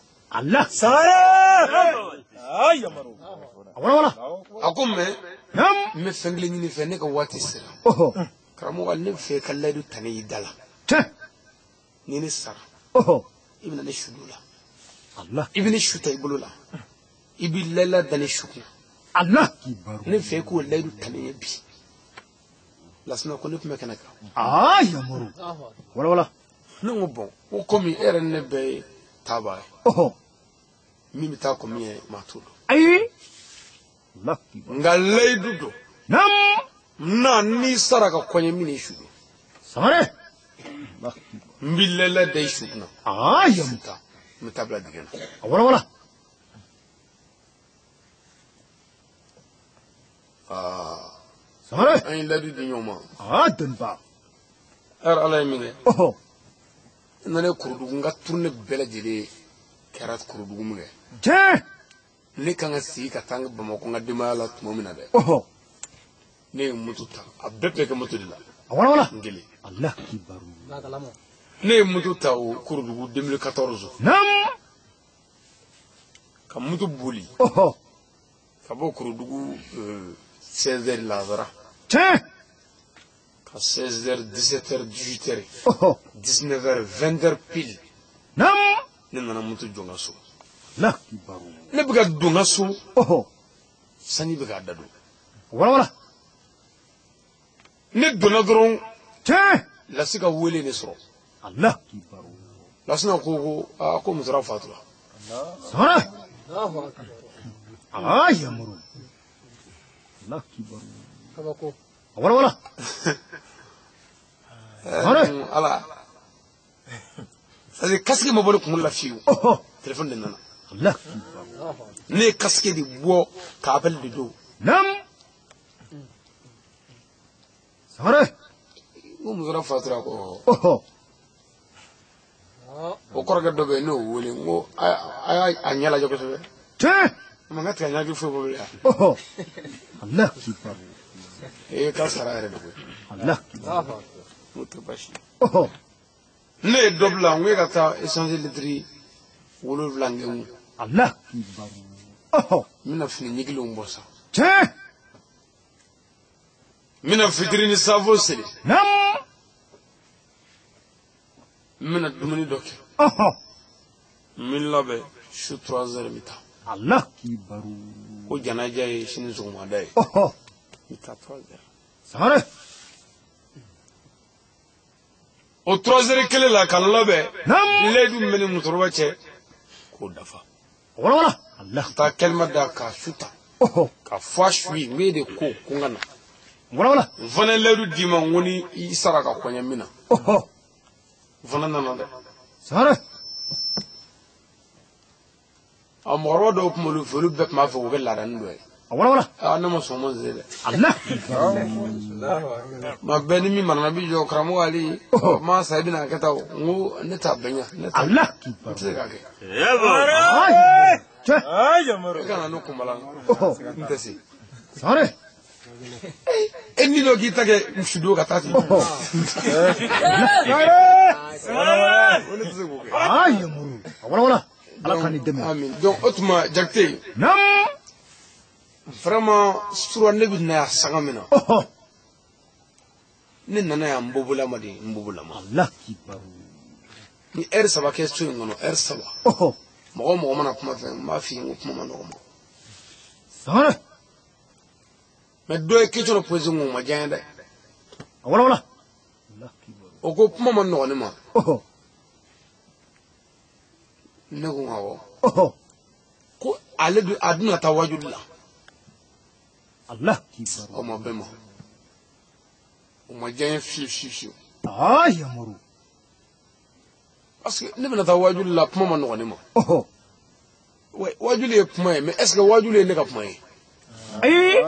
a ko mais n bɛ fɛn kelen ɲini fɛ ne ka waati sera karamɔgɔ Ali ne bɛ fɛ ka layidu ta ne y'i da la ni ne sara i bɛna ne su do la i bɛ ne su ta i bolo la i bɛ layila da ne su kun ne bɛ fɛ k'o layidu ta ne ye bi lasina ko ne tun bɛ kɛnɛ kan ne bon o komi era ne be tabai Oh. mimi ta komi e matudo Ayi. Lucky. ngalay dudo Nam. na ni saraka konye mini shudu Samare. Lucky. mbilele de shudna Ayam. ta mitabla digena Wala. Samare. ay ladu di nyoma Dan ba. alay minge Oh. nane kurdugu nga tourne bela jele karat kurdugu minge Je. ne kanga si ka tanga bamako nga dimala tumomina de Oh. ne mututa abebe ke mutudila Wala. ngeli Allah kibaru. Nakalamo. ne mututa o kurdugu 2014 Nam. ka mutu boli Oh. ka bo kurdugu 16h lazara Je. ka 16h 17h 18h Oh. 19h 20h pile Nam. ne nana mutu jonga so Allah kibaru. ne biga donga so Oh. sani biga dado Wala. ne donna dɔrɔn Je. lasika wele ne sɔrɔ Allah kibaru. lasina ko ko musara fatura Samare. Allahu akbar. Ayamuru. Allah kibaru. Kabako. Wala. Samare. ala c'est kasike ma bɔle kunkolo la fiyewu Oh. téléphone de nana Allah kibaru. Allahu akbar. ne ye kasike de bɔ ka appel de do Nam. Samare. ko musara fatura ko Oh. o kɔrɔkɛ dɔ bɛ yen n'o wele n ko a y'a ɲɛ lajɛ kosɛbɛ Je. ma n ka tigɛ ɲaki foyi bɔ yan Oh. Allah kibaru. k'a sara yɛrɛ de koyi Allah. Allahu akbar. n'o tɛ basi Oh. ne ye dɔ bila n ko e ka taa échange litiri 7 ngɛn Allah kibaru. Oh. n bɛna fini ɲigilenw bɔ sa Je. n bɛna fitiri ni safo seli Nam. n bɛna dumuni dɔ kɛ Oh. n bɛ labɛn su 3h mi taa Allah kibaru. ko janaja ye sini sɔgɔmada ye Oh. n bɛ taa 3h Samare. o 3h kelen la ka n labɛn Nam. ledu min bɛ ni musokɔrɔba cɛ k'o dafa Wala. Allah. ka taa kɛlima da ka su ta Oh. ka fɔ a su ye n bɛ de ko n ka na Wala. n fana ye ledu d'i ma n ko ni i sara ka kɔɲɛ min na Oh. n fana nana dɛ Samare. a mɔgɔkɔrɔba dɔw tun b'olu fɛ olu bɛɛ tun b'a fɛ k'o kɛ laadanin dɔ ye Wala. ne ma sɔn ma se dɛ Allah. Allahu akbar. ma bɛɛ ni min marana bi jɔ karamɔgɔ ali ma sa i bɛna kɛ ta o n ko ne t'a bɛn ɲa ne t'a Allah n kibaru. tɛ se k'a kɛ Je. e ka na ne kunbala Oh. n tɛ se Samare. e ni dɔ k'i ta kɛ sudo ka taa ten Oh. o ne tɛ se k'o kɛ Ayamuru. Wala. Allah kani deme. amin donc o tuma jakite Nam. vraiment sura ne bɛ na yan sanga min na Oh. ne nana yan n bobolama de n bobolama Allah kibaru. ni heure 3 kɛ so in kɔnɔ heure 3 Oh. mɔgɔ o mɔgɔ mana kuma fɛ n b'a f'i ye n ko kuma ma nɔgɔ ma Samare. mais dɔ ye question dɔ posé n ko o ma diya n ye dɛ Wala. Allah kibaru. o ko kuma ma nɔgɔ ne ma Oh. ne ko awɔ Oh. ko ale a dun taa wajuli la Allah kibaru. o ma bɛn ma o ma diya n ye fiyewu fiyewu Ayamuru. parce que ne bɛna taa wajuli la kuma ma nɔgɔ ne ma Oh. ouais wajuli ye kuma ye mais est ce que wajuli ye ne ka kuma ye Ayi.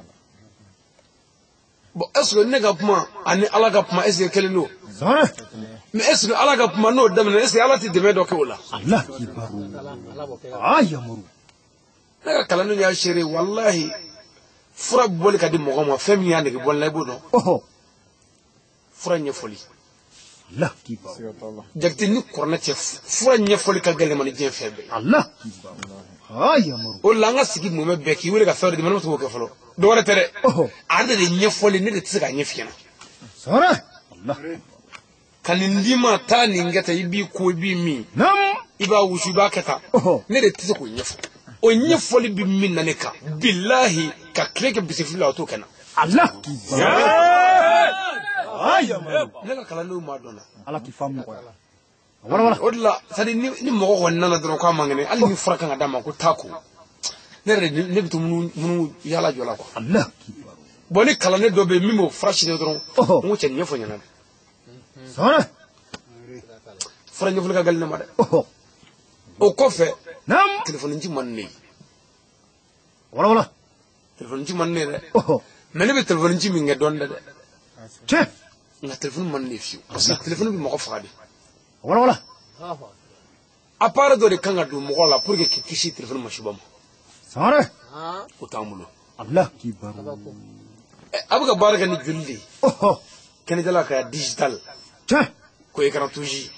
bon est ce que ne ka kuma ani ala ka kuma est ce que kelen don Samare. mais est ce que ala ka kuma n'o daminɛ est ce que ala tɛ dɛmɛ dɔ kɛ o la Allah kibaru. Allah b'o kɛ. Ayamuru. ne ka kalandenw y'a seere walahi fura bɛ bɔli ka di mɔgɔ ma fɛn min y'a nege bɔli la i b'o dɔn Oh. fura ɲɛfɔli Allah kibaru. jakite ni kɔrɔnɛ cɛ fura ɲɛfɔli ka gɛlɛn ma ni diɲɛ fɛn bɛɛ ye Allah kibaru. Ayamuru. o la an ka sigi mɔmɛ bɛɛ k'i wele ka fɛn dɔ di ma ne ma se k'o kɛ fɔlɔ dɔwɛrɛ tɛ dɛ Oh. ale de ɲɛfɔli ne de tɛ se k'a ɲɛ f'i ɲɛna Samare. Allah. ka nin d'i ma taa nin kɛ tan i b'i ko i b'i min Nam. i b'a wusu i b'a kɛ tan Oh. ne de tɛ se k'o ɲɛfɔ o ɲɛfɔli bɛ min na ne kan bilahi ka tile kɛ bisifili la o t'o kɛ na Allah kibaru. Ay, Amaru. ne ka kalandenw m'a dɔn na. Ala k'i faamu quoi. Wala wala. O de la c'est à dire ni mɔgɔ kɔni nana dɔrɔn k'a man kɛnɛ hali ni fura kan ka d'a ma ko taa ko ne yɛrɛ ne bɛ to minnu yaala jɔ la quoi. Allah k'i baro. Bon ni kalanden dɔ bɛ yen min b'o fura sini dɔrɔn n ko cɛ nin ɲɛfɔ ɲɛna dɛ. Sɔrɔ. Fura ɲɛfɔli ka gɛlɛn ne ma dɛ. O kɔfɛ telefɔni ci man ne ye. Wala wala. Telefɔni ci man ne ye dɛ. Mais ne bɛ telefɔni ci min kɛ dɔɔnin dɛ. Tiɲɛ. Nka telefɔni man ne ye fiyewu parce que telefɔni bɛ mɔgɔ faga de. Wala wala. Appareil dɔ de kan ka don mɔgɔ la pour que k'i kisi telefɔni ma suba ma. Sɔrɔ. O t'an bolo. Allah k'i baro. A bɛ ka baara kɛ ni joli de ye. Kɛnɛjala ka digital. Tiɲɛ. Ko écran touche.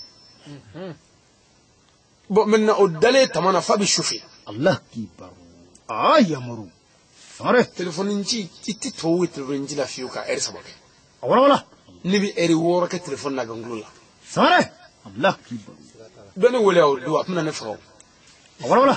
Bon maintenant o dalen tama na fa bɛ chauffer. Allah k'i baro. Ay, Amaru. Sɔrɔ. Telefɔni ci i tɛ tubabu ye telefɔni ci la fiyewu ka heure 3 kɛ. Wala wala. Ne bɛ heure 6 kɛ telefɔni na gankolo la. Sɔrɔ. Allah k'i baro. Dɔ ne wele o don a tɛna ne faga o. Wala wala.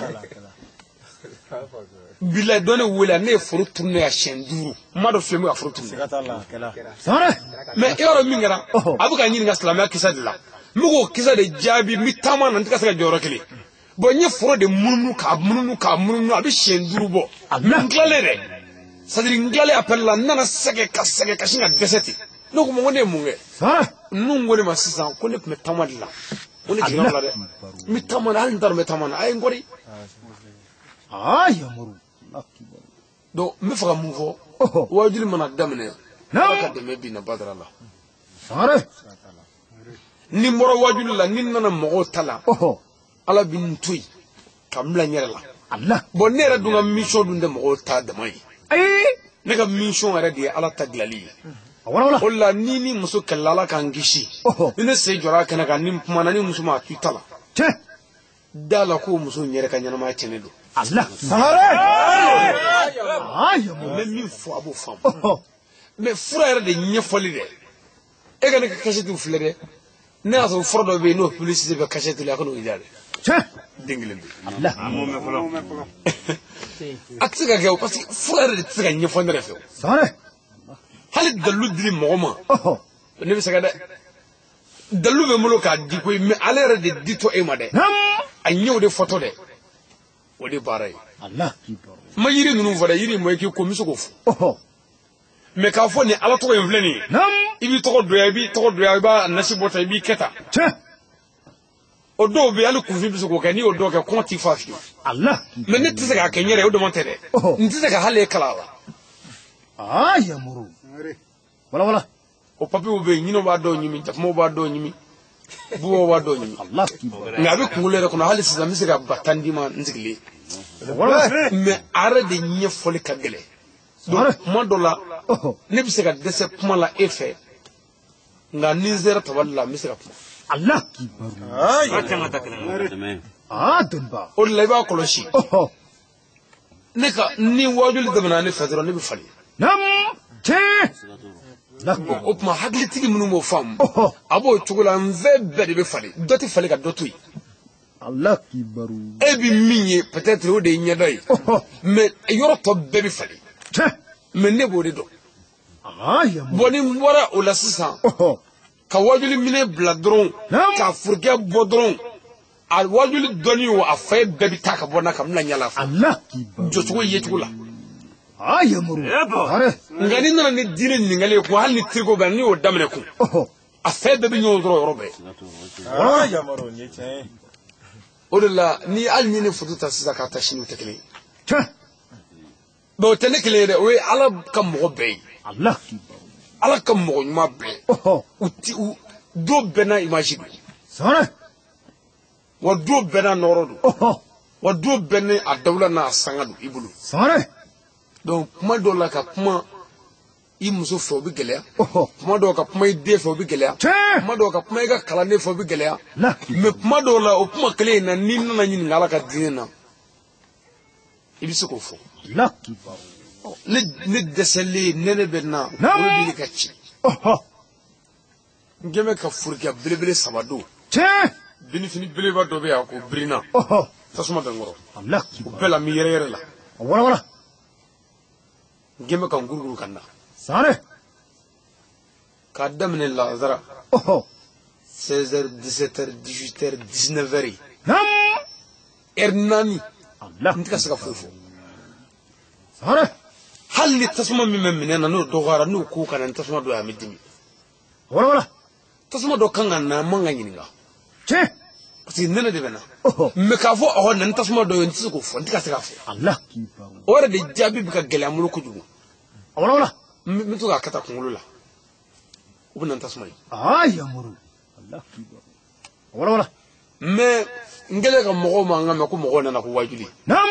Bilayi dɔ ne wele ne ye foro tourner a siɲɛ 5 n m'a dɔn fiyewu n bɛ ka foro tourner. Sɔrɔ. Mais i b'a dɔn min kɛra a bɛ ka ɲininka silamɛya kisa de la n bɛ k'o kisa de jaabi n bɛ taama na n tɛ ka se ka jɔyɔrɔ kelen bon n ye foro de munumunu k'a munumunu k'a munumunu a bɛ siɲɛ 5 bɔ mais n tilalen dɛ c'est à dire n tilalen appel la n nana sɛgɛ ka sin ka dɛsɛ ten ne ko ko ne ye mun kɛ ninnu ko ne ma sisan ko ne tun bɛ taama de la ko ne jiginna o la dɛ n bɛ taama na hali n t'a dɔn n bɛ taama na a ye n kɔri. Ay, Amaru. Allah k'i baro. Donc n bɛ fɛ ka mun fɔ wajuli mana daminɛ ala ka dɛmɛ bin na badara la. Sɔrɔ. Ni n bɔra wajuli la ni n nana mɔgɔw ta la ala bɛ n to yen ka n bila n yɛrɛ la. Allah. Bon ne yɛrɛ dun ka mission dun tɛ mɔgɔw ta dama ye. Ayi. Ne ka mission yɛrɛ de ye ala ta dilali ye. Wala wala. O la ni muso kɛlɛla ala k'an kisi ni ne sen jɔra a kɛnɛ kan ni n kumana ni muso ma to i ta la. Tiɲɛ. Da la k'o muso in yɛrɛ ka ɲɛnamaya tiɲɛnen don. Allah. Sɔrɔ. Ay, N Amaru. bɛ min fɔ a b'o faamu. Mais fura yɛrɛ de ɲɛfɔli dɛ e ka ne ka kasɛtiw filɛ dɛ ne y'a sɔrɔ fura dɔ bɛ yen n'o publicité bɛ kasɛti la a ka n'o jira dɛ. Tiɲɛ. Den kelen bɛ yen. Allah. A tɛ se ka kɛ o parce que fura yɛrɛ de tɛ se ka ɲɛfɔ ne yɛrɛ fɛ o. Sɔrɔ. Hali dalilu dili mɔgɔ ma ne bɛ se ka dɛ dalilu bɛ n bolo k'a di koyi mais ale yɛrɛ de di to e ma dɛ a ɲɛw de fɔtɔ dɛ o de baara ye. Allah k'i baro. n ma yiri ninnu fɔ dɛ yiri mɔ i k'i ko n bɛ se k'o fɔ mais k'a fɔ nin ala tɔgɔ in filɛ nin ye i b'i tɔgɔ donya i b'i tɔgɔ donya i b'a nasi bɔ tan i b'i kɛ tan. Tiɲɛ. O dɔw bɛ yen hali kunfin bɛ se k'o kɛ n'i y'o dɔw kɛ kɔn t'i fa fiyewu. Allah. Mais ne tɛ se k'a kɛ n yɛrɛ ye o dama tɛ dɛ n tɛ se ka hali e kala a la. Ay, Amaru. Wala wala. O papiyew bɛ yen ɲinɛw b'a dɔw ɲimi jakumaw b'a dɔw ɲimi bubaw b'a dɔw ɲimi Allah k'i baro. nka a bɛ kunkolo yɛrɛ kɔnɔ hali sisan n bɛ se ka ba 10 d'i ma n sigilen Wala. mais a yɛrɛ de ɲɛfɔli ka gɛlɛn donc kuma dɔ la ne bɛ se ka dɛsɛ kuma la e fɛ nka ni n sera tabali la n bɛ se ka kuma. Allah k'i baro. Ah, dɔnniba. O de la i b'a kɔlɔsi ne ka ni wajuli tɛmɛna ne fɛ dɔrɔn ne bɛ falen. Tiɲɛ. O tuma hakilitigi minnu b'o faamu a b'o cogo la n fɛn bɛɛ de bɛ falen dɔ tɛ falen ka dɔ to yen. Allah k'i baro. E bɛ min ye peut-être o de ye ɲɛdɔ ye mais yɔrɔ tɔ bɛɛ bɛ falen Tiɲɛ. mais ne b'o de dɔn. Ay, Amaru. Bon ni n bɔra o la sisan ka wajuli minɛ bila dɔrɔn ka furukɛ bɔ dɔrɔn a wajuli dɔnni o a fɛ bɛɛ bɛ taa ka bɔ n'a ka bɛna ɲala fɔ Allah k'i baro. jɔcogo ye cogo la. Ay, Amaru. Sɔrɔ. nka ni nana ni diinɛ ɲininkali ye kun hali ni tiriko bɛ n'i y'o daminɛ kun a fɛn bɛɛ bɛ ɲɔgɔn sɔrɔ yɔrɔ bɛɛ. O de la ni hali ni ne foto ta sisan k'a ta sini o tɛ kelen ye. Tiɲɛ. mais o tɛ ne kelen ye dɛ o ye ala ka mɔgɔ bɛɛ ye Allah k'i baro. ala ka mɔgɔ ɲuman bɛɛ u do bɛɛ n'a image don Sɔrɔ. wa do bɛɛ n'a nɔrɔ don wa do bɛɛ ni a dawula n'a sanga don i bolo. Sɔrɔ. donc kuma dɔw la ka kuma i muso fɛ o bɛ gɛlɛya kuma dɔw ka kuma i den fɛ o bɛ gɛlɛya Tiɲɛ. kuma dɔw ka kuma i ka kalanden fɛ o bɛ gɛlɛya Allah k'i mais kuma dɔw la o kuma kelen in na n'i nana ɲininka ala ka diinɛ na i bɛ se k'o fɔ. Allah k'i baro. ne dɛsɛlen nɛnɛ bɛ na olu de ka ci n kɛn bɛ ka forokiya belebele 3 don Tiɲɛ. binifini belebeleba dɔ bɛ yan ko birinna tasuma bɛ n kɔrɔ Allah k'i o baro. bɛɛ la n bɛ yɛrɛyɛrɛ la Wala wala. n kɛn bɛ ka n guruguru ka na Sɔrɔ. كادم من اللازرة 16h 17h 18h 19h نعم إرناني الله أنت كسر فوفو صحيح هل نتسمع من نور دوغارا نور كوكا نتسمع دو أمدني ولا تسمع دو كان أنا ما غنينغا شيء parce que nene de bena me ka fo ahon nan tasma do yon tsuko fo ndika sika fo Allah kibaru ore de jabi bika gele amulo ko jugu wala mi to ga kata kungulu la ubu nan tasma yi ay amuru Allah kibaru wala me ngele ka mogo manga me ko mogo na ko wajuli nam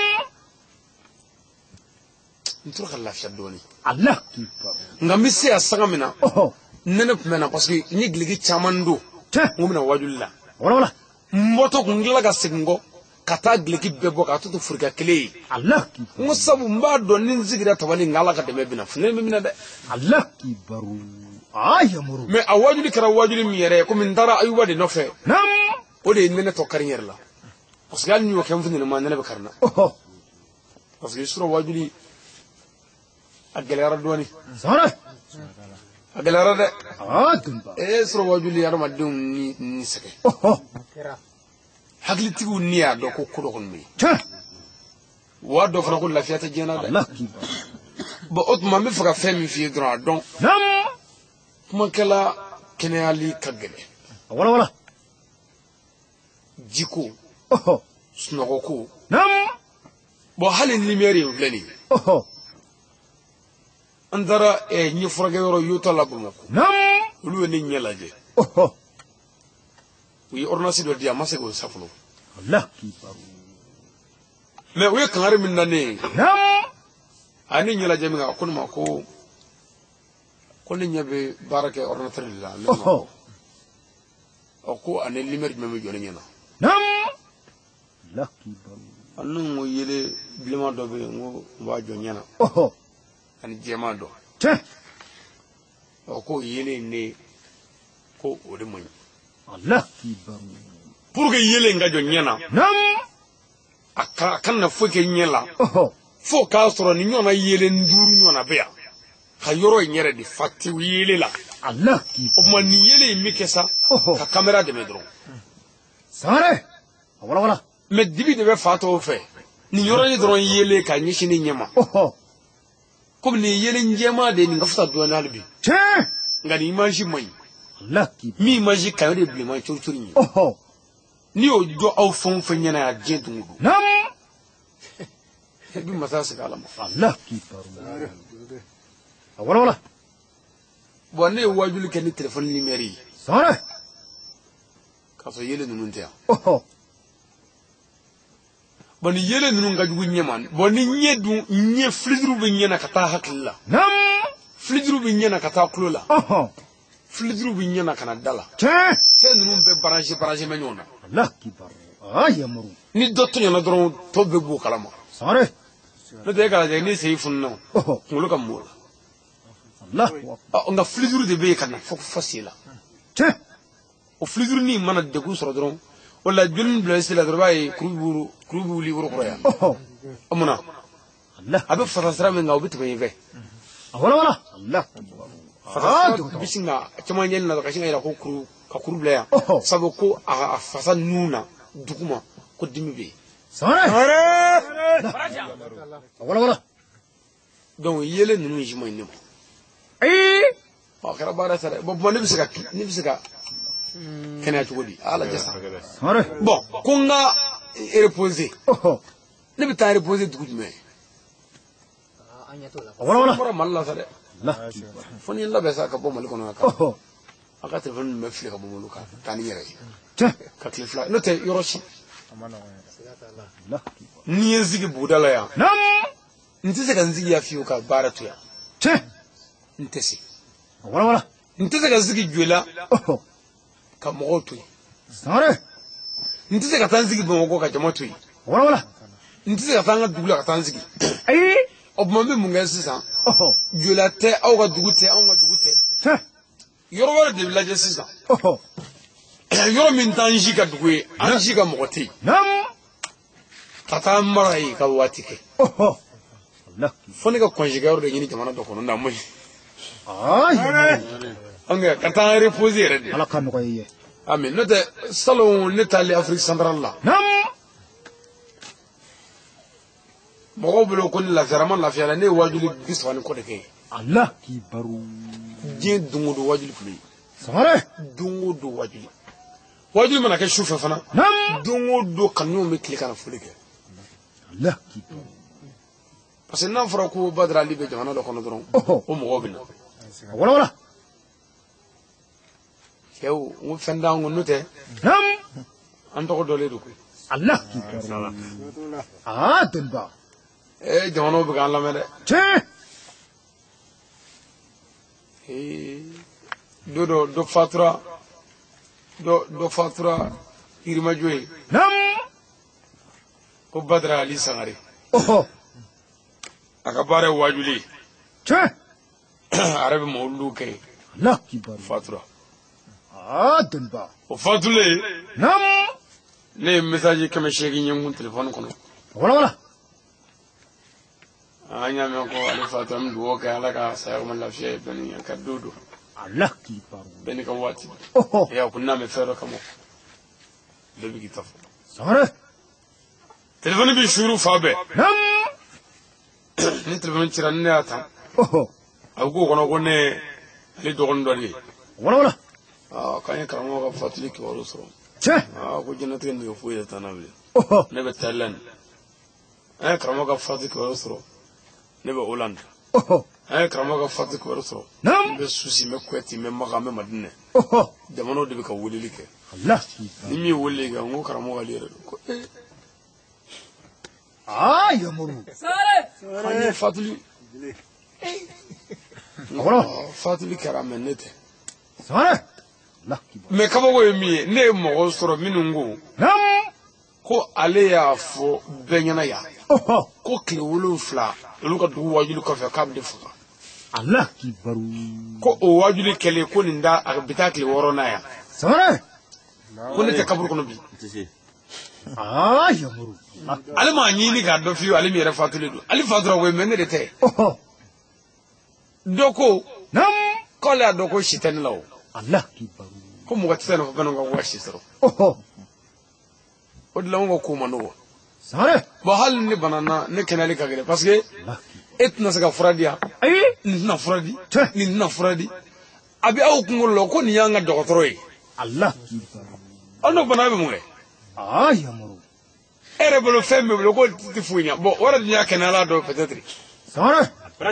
ntro ka lafiya doni Allah kibaru ngami se asanga mina nene pmena parce que ni gligi chamando ngumna wajuli la wala mboto kungila ga singo kata gligi bebo ka tutu furika kele Allah ngo sabu mba do nin zigira tabali ngala ka deme bina fune me mina de Allah kibaru ay amuru me awajuli kara wajuli mi yere ko min dara ayuba de nofe nam o de nene to kariyer la parce que al ñu ko fune ma nene be karna parce que sura wajuli agelara doni sara agelara de dumba sura wajuli yarma dum ni sake hakli tigu niya do ko kudo kon mi wa do fana ko lafiya ta jena da Allah kibaru ba otma mi faga femi fi dra donc nam kuma kala kene ali kagele wala jiko sunoko ko nam bo halin limeri βλeni andara ni froge yoro yuto labumo ko nam lu ni nyalaje wi ornasi do dia masego safulo Allah kibaru me wi kanari min nane nam ani nyalaje mi ga ko ma ko ni nyabe barake ornateur la le ko ani limeri me joni nyana nam Allah kibaru anu ngo yele blima do be ngo wa jonyana ani jema do ko yele ne ko ode mo Allah kibaru pour que yele nga jonyana nam aka kan na fo ke nyela fo ka soro ni nyona yele nduru nyona be ya ka yoro nyere di fatti yele la Allah kibaru o mo ni yele mi kesa ka camera de medro sare wala me dibi de be fato fe ni yoro ni dron yele ka nyishi ni nyema comme ni yele njema de ni ngafta do na albi ngani image moy Allah kibaru mi image ka de blima churchuri ni ni o do aw fon fanyana ya jentu ngudu nam bi masasi kala mo Allah kibaru wala bo ne wajuli ken telephone numeri sare ka so yele nunun te bo ni yele nunun ga jugu nyeman bo ni nyedu nye flidru be nyena kata hakilla nam flidru be nyena kata kulola flidru be nyena kana dala se nunun be branche me nyona Allah kibaru ay amuru ni dotto nyona dron to be bu kala mo sare no de kala je ni sey funno ngulu kam mo Allah nga flidru de be kana fo fasila o flidru ni mana de ku soro dron wala jun blessé la drobaye krubu libro kroya amuna Allah abe fasasra men ngaw bitu be wala Allah fasasra bisinga chama nyen na kashinga ila ko kuru blaya sabo ko a fasa nuna dukuma ko dimi be sare wala donc yele nunu jimo ni kara bara sare bo mo ni bisika kena chugodi ala jasa sare bon konga reposer ne bita reposer dugume wala mara malla sare Allah foni la besa ka bo mal kono ka aka telefon me fli ka bo mulu ka tani yere ka klifla no te yoroshi ni yezigi budala ya nam ntise ka nzigi ya fiu ka baratu ya ntese wala ntise ka zigi juela ka mogoto sare ntise ka tanzigi bo ko ka jamoto wala ntise ka tanga dugula ka tanzigi obmambe munga sisa juela te au ka dugute au ka dugute yoro wala de village sisa yoro min tanji ka dugue anji ka mogote nam tata marai ka watike Allah foni ka conjugateur de yini jamana do kono ndamoy ay anga ka taa reposer yɛrɛ de ala ka nɔgɔ ye ye ami n'o tɛ salon ne taalen Afrique centrale la naam mɔgɔw bolo ko ni lafiyara ma lafiya la ne ye waajuli 30 ni kɔ de kɛ ala k'i baro diɲɛ don o don waajuli tun bɛ yen sangare don o don waajuli mana kɛ sufɛ fana naam don o don kanuɲɔgɔnw bɛ tile kana foli kɛ ala k'i baro parce que n'a fɔra ko Badara Ali bɛ jamana dɔ kɔnɔ dɔrɔn o mɔgɔw bɛ na wala wala cɛw n ko fɛn t'an ko n'o tɛ naam an tɔgɔ dɔlen don koyi ala k'i baro deniba jamanaw bɛ k'an lamɛn dɛ tiɲɛ don dɔ fatura dɔ fatura Yirimajɔ ye naam ko Badara Ali Sangare a ka baara ye waajuli ye tiɲɛ a yɛrɛ bɛ mawuludiw kɛ ala k'i baro fatura deniba o fatulen naam ne ye message 800 ye n kun téléphone kɔnɔ wala wala an y'a mɛn ko ale fatura an bɛ dugawu kɛ ala ka saya ma lafiya ye bɛɛ ni a ka don ala k'i baro bɛɛ ni ka waati don a ko n'a mɛ fɛn dɔ kama bɛɛ bɛ k'i ta fɔ sangare téléphone bɛ suuru fa bɛɛ naam ni téléphone cira ni ne y'a ta a bɛ k'o kɔnɔ ko ne ale dɔgɔnin dɔ de ye wala wala k'an ye karamɔgɔ ka fatuli kibaru sɔrɔ tiɲɛ ko jɛnɛtigɛ nege foyi de t'an na bilen ne bɛ Thailand an ye karamɔgɔ ka fatuli kibaru sɔrɔ ne bɛ Hollande an ye karamɔgɔ ka fatuli kibaru sɔrɔ naam n bɛ Suisse n bɛ Kuwait n bɛ Maka n bɛ Madinɛ jamanaw de bɛ ka weleli kɛ ala k'i baro ni min ye weleli kɛ n ko karamɔgɔ ale yɛrɛ don ko yamuru an ye fatuli fatuli kɛra mɛ ne tɛ sangare ala k'i baro mɛ kabako ye min ye ne ye mɔgɔw sɔrɔ minnu ko naam ko ale y'a fɔ bɛɛ ɲɛna yan ko tile 7 olu ka dugu waajuli kɔfɛ k'a bɛ ne faga ala k'i baro ko o waajuli kɛlen ko nin da a bɛ taa tile 6 na yan sangare ko ne tɛ kaburu kɔnɔ bi yamuru ale m'a ɲini k'a dɔn fiyewu ale min yɛrɛ fatulen don ale fatura koyi mɛ ne de tɛ dɔ ko naam k'ale y'a dɔn ko si tɛ ne la o ala k'i baro ko mɔgɔ tɛ se ka fɔ bɛɛ ka waasi sɔrɔ o de la n ko ko man nɔgɔ sangare bon hali ne banana ne kɛnɛyali ka gɛlɛn parce que e tɛna se ka fura di yan ayi nin tɛna fura di nin tɛna fura di a bɛ aw kunkolo la ko nin y'an ka dɔgɔtɔrɔ ye ala k'i baro aw n'o bana bɛ mun kɛ yamuru e yɛrɛ bolo fɛn bɛ bolo ko tɛ foyi ɲɛ bon o yɛrɛ dun y'a kɛnɛyala dɔ peut-être sangare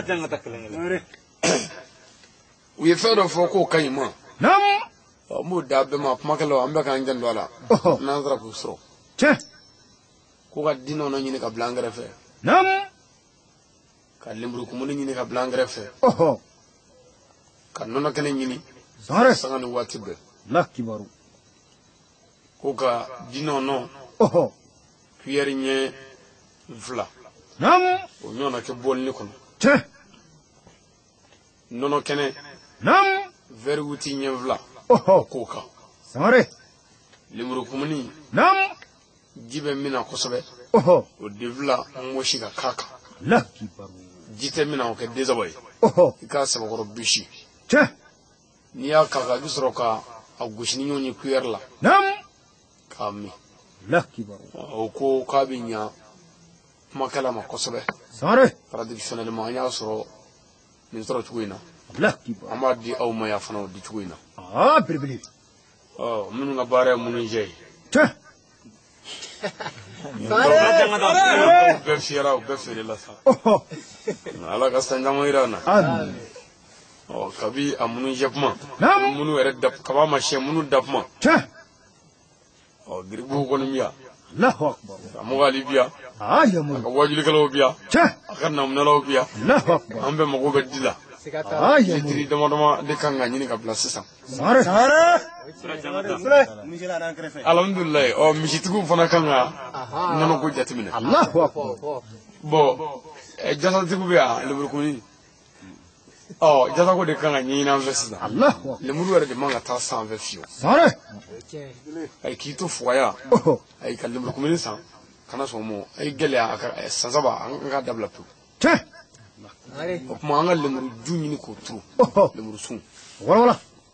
u ye fɛn dɔ fɔ k'o ka ɲi ma naam n b'o da bɛɛ ma kumakɛlaw an bɛɛ k'an janto a la n'an sera k'u sɔrɔ tiɲɛ ko ka dinɔnɔ ɲini ka bila an kɛrɛfɛ naam ka lemurukumuni ɲini ka bila an kɛrɛfɛ ka nɔnɔ kɛnɛ ɲini sangare sanga ni waati bɛɛ ala k'i baro ko ka dinɔnɔ cuillère ɲɛ 2 naam o ɲɔgɔnna kɛ bɔlini kɔnɔ tiɲɛ nɔnɔ kɛnɛ naam verre wuti ɲɛ 2 k'o kan sangare lemurukumuni naam ji bɛ min na kosɛbɛ o devila n wɔsi ka k'a kan ala k'i baro ji tɛ min na o kɛ désaba ye i k'a sabakɔrɔ bisi tiɲɛ n'i y'a k'a kan i bɛ sɔrɔ ka a gosi ni ɲɔgɔn ye cuillère la naam k'a min ala k'i baro o ko k'a bɛ ɲa kumakɛla ma kosɛbɛ sangare traditionnellement an y'a sɔrɔ nin sɔrɔ cogo in na ala k'i baro an b'a di aw ma yan fana o di cogo in na belebele minnu ka baara ye menuisier ye tiɲɛ u bɛɛ fiyɛra u bɛɛ feerela sa ala ka san caman jira na kabi a menuisier kuma minnu yɛrɛ kaba ma siyɛn minnu da kuma tiɲɛ giribuw kɔni bi yan alahu akbar karamɔgɔ ali bi yan yamuru a ka wajulikɛlaw bi yan tiɲɛ a ka namunɛlaw bi yan alahu akbar an bɛɛ mago bɛ di la yamuru litiri dama dama de kan ka ɲini ka bila sisan sangare alhamdulilayi misitigiw fana kan ka nɔnɔ ko jateminɛ alahu akbar bon jasatigiw bɛ yan lemurukumuni jasako de kan ka ɲɛɲini an fɛ sisan alahu akbar lemuru yɛrɛ de man ka taa sanfɛ fiyewu sangare ayi k'i to fugaya ayi ka lemurukumuni san kana sɔn o ma ayi gɛlɛya a ka san saba an ka dabila pewu tiɲɛ o tuma an ka lemuru ju ɲini k'o turu lemuru sun wala wala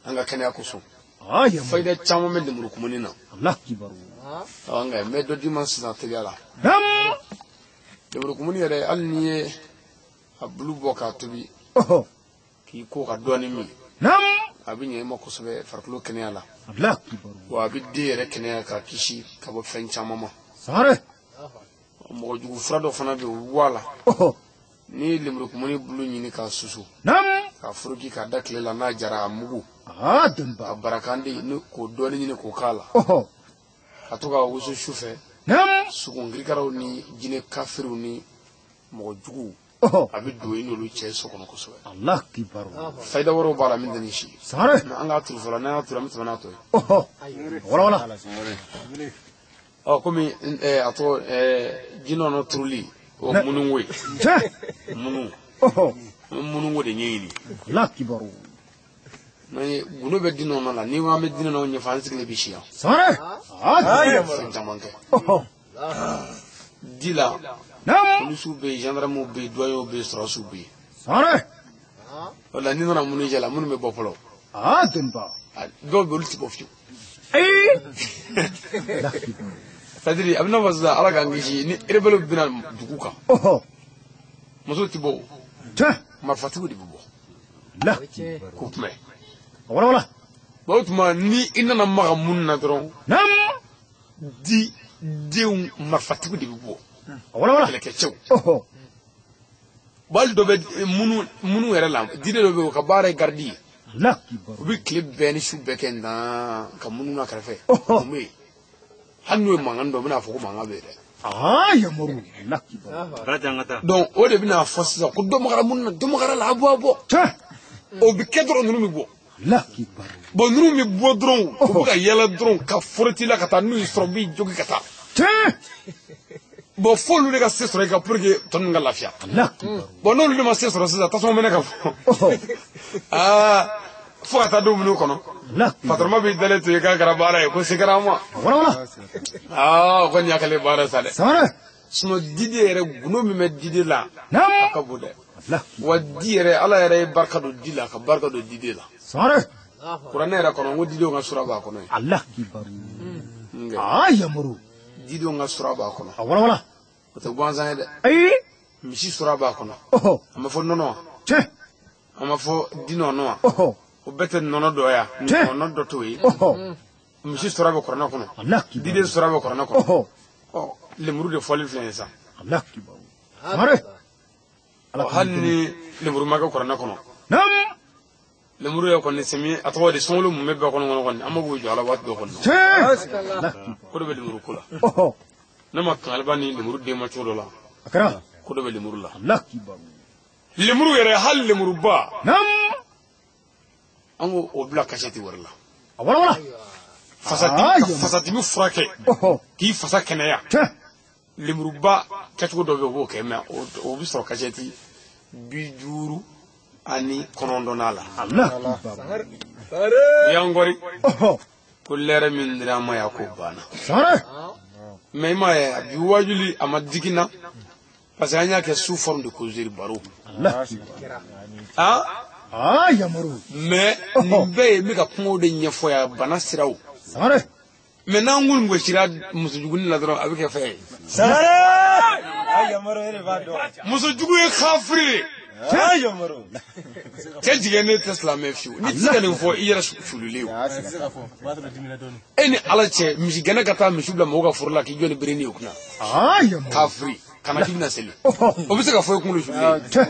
an ka kɛnɛya kosɔn Ah, ya Moro. fayida caman bɛ lemuru kumuni na Allah kibaru. an ka mɛ dɔ di ma sisan teliya la Nam. lemuru kumuni yɛrɛ hali ni ye a bulu bɔ k'a tobi Oh. k'i ko ka dɔɔni min Nam. a bɛ ɲɛ i ma kosɛbɛ farikolo kɛnɛya la Allah kibaru. wa a bɛ den yɛrɛ kɛnɛya ka kisi ka bɔ fɛn caman ma Sare. mɔgɔ jugu fura dɔ fana bɛ yen wa la Oh. ni lemuru kumuni bulu ɲini k'a susu Nam. k'a furuki k'a da tile la n'a jara a mugu Ah, a denba. barakandi ni k'o dɔɔni ɲini k'o k'a la Oh. ka to ka wusu su fɛ Nam. sugungirikaraw ni jinɛ kafiriw ni mɔgɔ juguw Oh. a bɛ don i n'olu cɛ so kɔnɔ kosɛbɛ Allah kibaru. fayida wɛrɛw b'a la min tɛ nin si ye Sare. an k'a turu fɔlɔ n'an y'a turu an bɛ tɛmɛ n'a tɔ ye Oh. Wala wala. komi a tɔgɔ jinɔnɔ turuli o mununko ye Che. munu Oh. mununko de ɲɛɲini Allah kibaru. n'an ye gundo bɛ di nɔnɔ la n'i ko an bɛ di nɔnɔ ɲɛfɔ an sigilen bɛ si yan Sare. Ah, ya Moro. fɛn caman kɛ Oh. di la Nam. polisiw bɛ yen gendarmew bɛ yen douaniers bɛ yen sɔrɔsiw bɛ yen Sare. o la n'i nana munu jɛ la minnu bɛ bɔ fɔlɔ Ah, denba. dɔw bɛ olu tɛ bɔ fiyewu Eh. Allah kibaru. c'est-à-dire a bɛ n'a fɔ sisan ala k'an kisi ni rebelle bɛna dugu kan Oh. musow tɛ bɔ o Che. marifatigiw de bɛ bɔ Allah kibaru. k'u kunbɛn Wala wala. o tuma ni i nana maga mun na dɔrɔn Nam. di denw marifatigiw de bɛ bɔ Wala wala. kɛlɛkɛcɛw Oh. hali dɔ bɛ minnu yɛrɛ la diinɛ dɔ bɛ yen o ka baara ye garidi ye Allah u kibaru. bɛ tile bɛɛ ni su bɛɛ kɛ na ka minnu na kɛrɛfɛ Oh. mun bɛ yen hali n'o ye mankan dɔ u bɛna fɔ ko mankan bɛ yen dɛ Ah, ya Moro. Allah kibaru. donc o de bɛna fɔ sisan ko dɔ magara minnu na dɔ magara la a bɔ a bɔ Che. o bɛ kɛ dɔrɔn ninnu bɛ bɔ Allah kibaru. bon ninnu bɛ bɔ dɔrɔn u bɛ ka yɛlɛ dɔrɔn ka foroti la ka taa n'u ye sɔrɔ u bɛ jogi ka taa Che. bon f'olu de ka se sɔrɔ i ka pour que tɔ ninnu ka lafiya Allah kibaru. bon n'olu de ma se sɔrɔ sisan tasuma bɛ ne ka fɔ Oh. aa fo ka taa don minnu kɔnɔ Allah kibaru. patron bɛ dalen to i k'a kɛra baara ye ko se kɛra an ma Wala wala. aa o kɔni y'a kɛlen baara sa dɛ Sare. sinon diden yɛrɛ gundo min bɛ diden la a Nam. ka bon dɛ Allah. wa di yɛrɛ ala yɛrɛ ye barika don di la ka barika don diden la Sare. kuranɛ yɛrɛ kɔnɔ n ko didenw ka sura b'a kɔnɔ Allah kibaru. ye Ah, ya Moro. didenw ka sura b'a kɔnɔ Wala wala. o tɛ gansan ye dɛ Eh. misi sura b'a kɔnɔ Oh. a ma fɔ nɔnɔ wa Che. a ma fɔ di nɔnɔ wa Oh. o bɛɛ tɛ nɔnɔ dɔ ya Tiɲɛ. nɔnɔ dɔ t'o ye Oh. misi sura bɛ kuranɛ kɔnɔ Allah kibaru. diden sura bɛ kuranɛ kɔnɔ Oh. ɔ lemuru de fɔli filɛ nin sa Allah kibaru. Sare. hali ni lemuru ma kɛ kuranɛ kɔnɔ Nam. lemuru yɛrɛ kɔni sɛmi a tɔgɔ de sunkalo mun bɛ bɛɛ kɔnɔ kɔni an ma b'o jɔ ala waati dɔ kɔnɔ Che. Allah kibaru. ko dɔ bɛ lemuru ko la Oh. ne ma kangaliba ni lemuru den ma cogo dɔ la Akara. ko dɔ bɛ lemuru la Allah kibaru. lemuru yɛrɛ hali lemuruba Nam. an ko o bila kasɛti wɛrɛ la Wala wala. fasatimi furakɛ Oh. k'i fasa kɛnɛya Che. lemuruba kɛcogo dɔ bɛ yen o b'o kɛ mɛ o bɛ sɔrɔ kasɛti 59 la Allah kibaru. u y'an kɔri Oh. ko lɛrɛ min dira an ma yan k'o banna Sare. mɛ i m'a ye a bi wajuli a ma digi n na parce que an y'a kɛ sous forme de causerie baro Allah kibaru. ah Ah, ya Moro. mɛ nin bɛɛ ye n bɛ ka kumaw de ɲɛfɔ yan bana siraw Sare. mɛ n'an ko gosira musojuguni la dɔrɔn a bɛ kɛ fɛn ye Sare! Ay, amaro, ele va do. musojugu ye kafiri ye Ay, amaro. cɛ jigɛn ne tɛ silamɛ fiyewu ni ti se ka nin fɔ i yɛrɛ fililen o e ni ala cɛ misi gɛnɛ ka taa misi bila mɔgɔw ka foro la k'i jɔ ni bere ni ye kunna Ah, ya Moro. kafiri kana k'i bɛna seli Oh. o bɛ se ka fɔ i kunkolo fililen Che.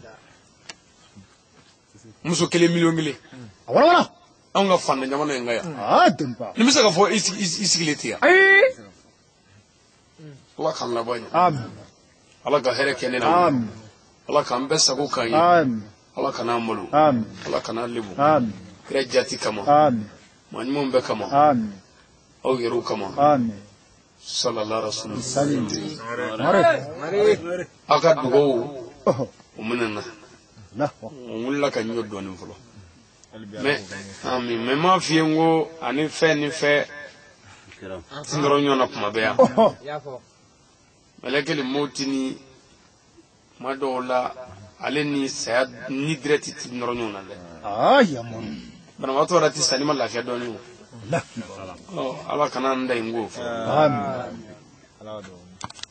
muso 1 miliyɔn 1 Wala wala. anw ka fanda jamana in ka yan Ah, denba. nin bɛ se ka fɔ i sigilen tɛ yan Eh. ala k'an laban ɲɛ Amin. ala ka hɛrɛ kɛ ne na Amin. ala k'an bɛɛ sago k'an ye Amin. ala kan'an malo Amin. ala kan'an lebu Amin. kira jati kama Amin. maa ɲumanw bɛɛ kama Amin. aw yɛrɛw kama Amin. sallallahu alaihi Salim. wasallam Mare. aw ka dugawu Oh. o minɛna Allah. o wulila ka ɲɔ dɔɔnin fɔlɔ mɛ mɛ m'a f'i ye n ko ani fɛn ni fɛn ti nɔrɔ ɲɔgɔn na kuma bɛɛ yan Oh. mɛlɛkɛli mɔti ni kuma dɔw la ale ni saya ni dirɛti ti nɔrɔ ɲɔgɔn na dɛ Ah, ya Moro. banabaatɔ yɛrɛ tɛ sa ni ma lafiya dɔɔni o. Allah Ala kana an da in ko fɔ. amin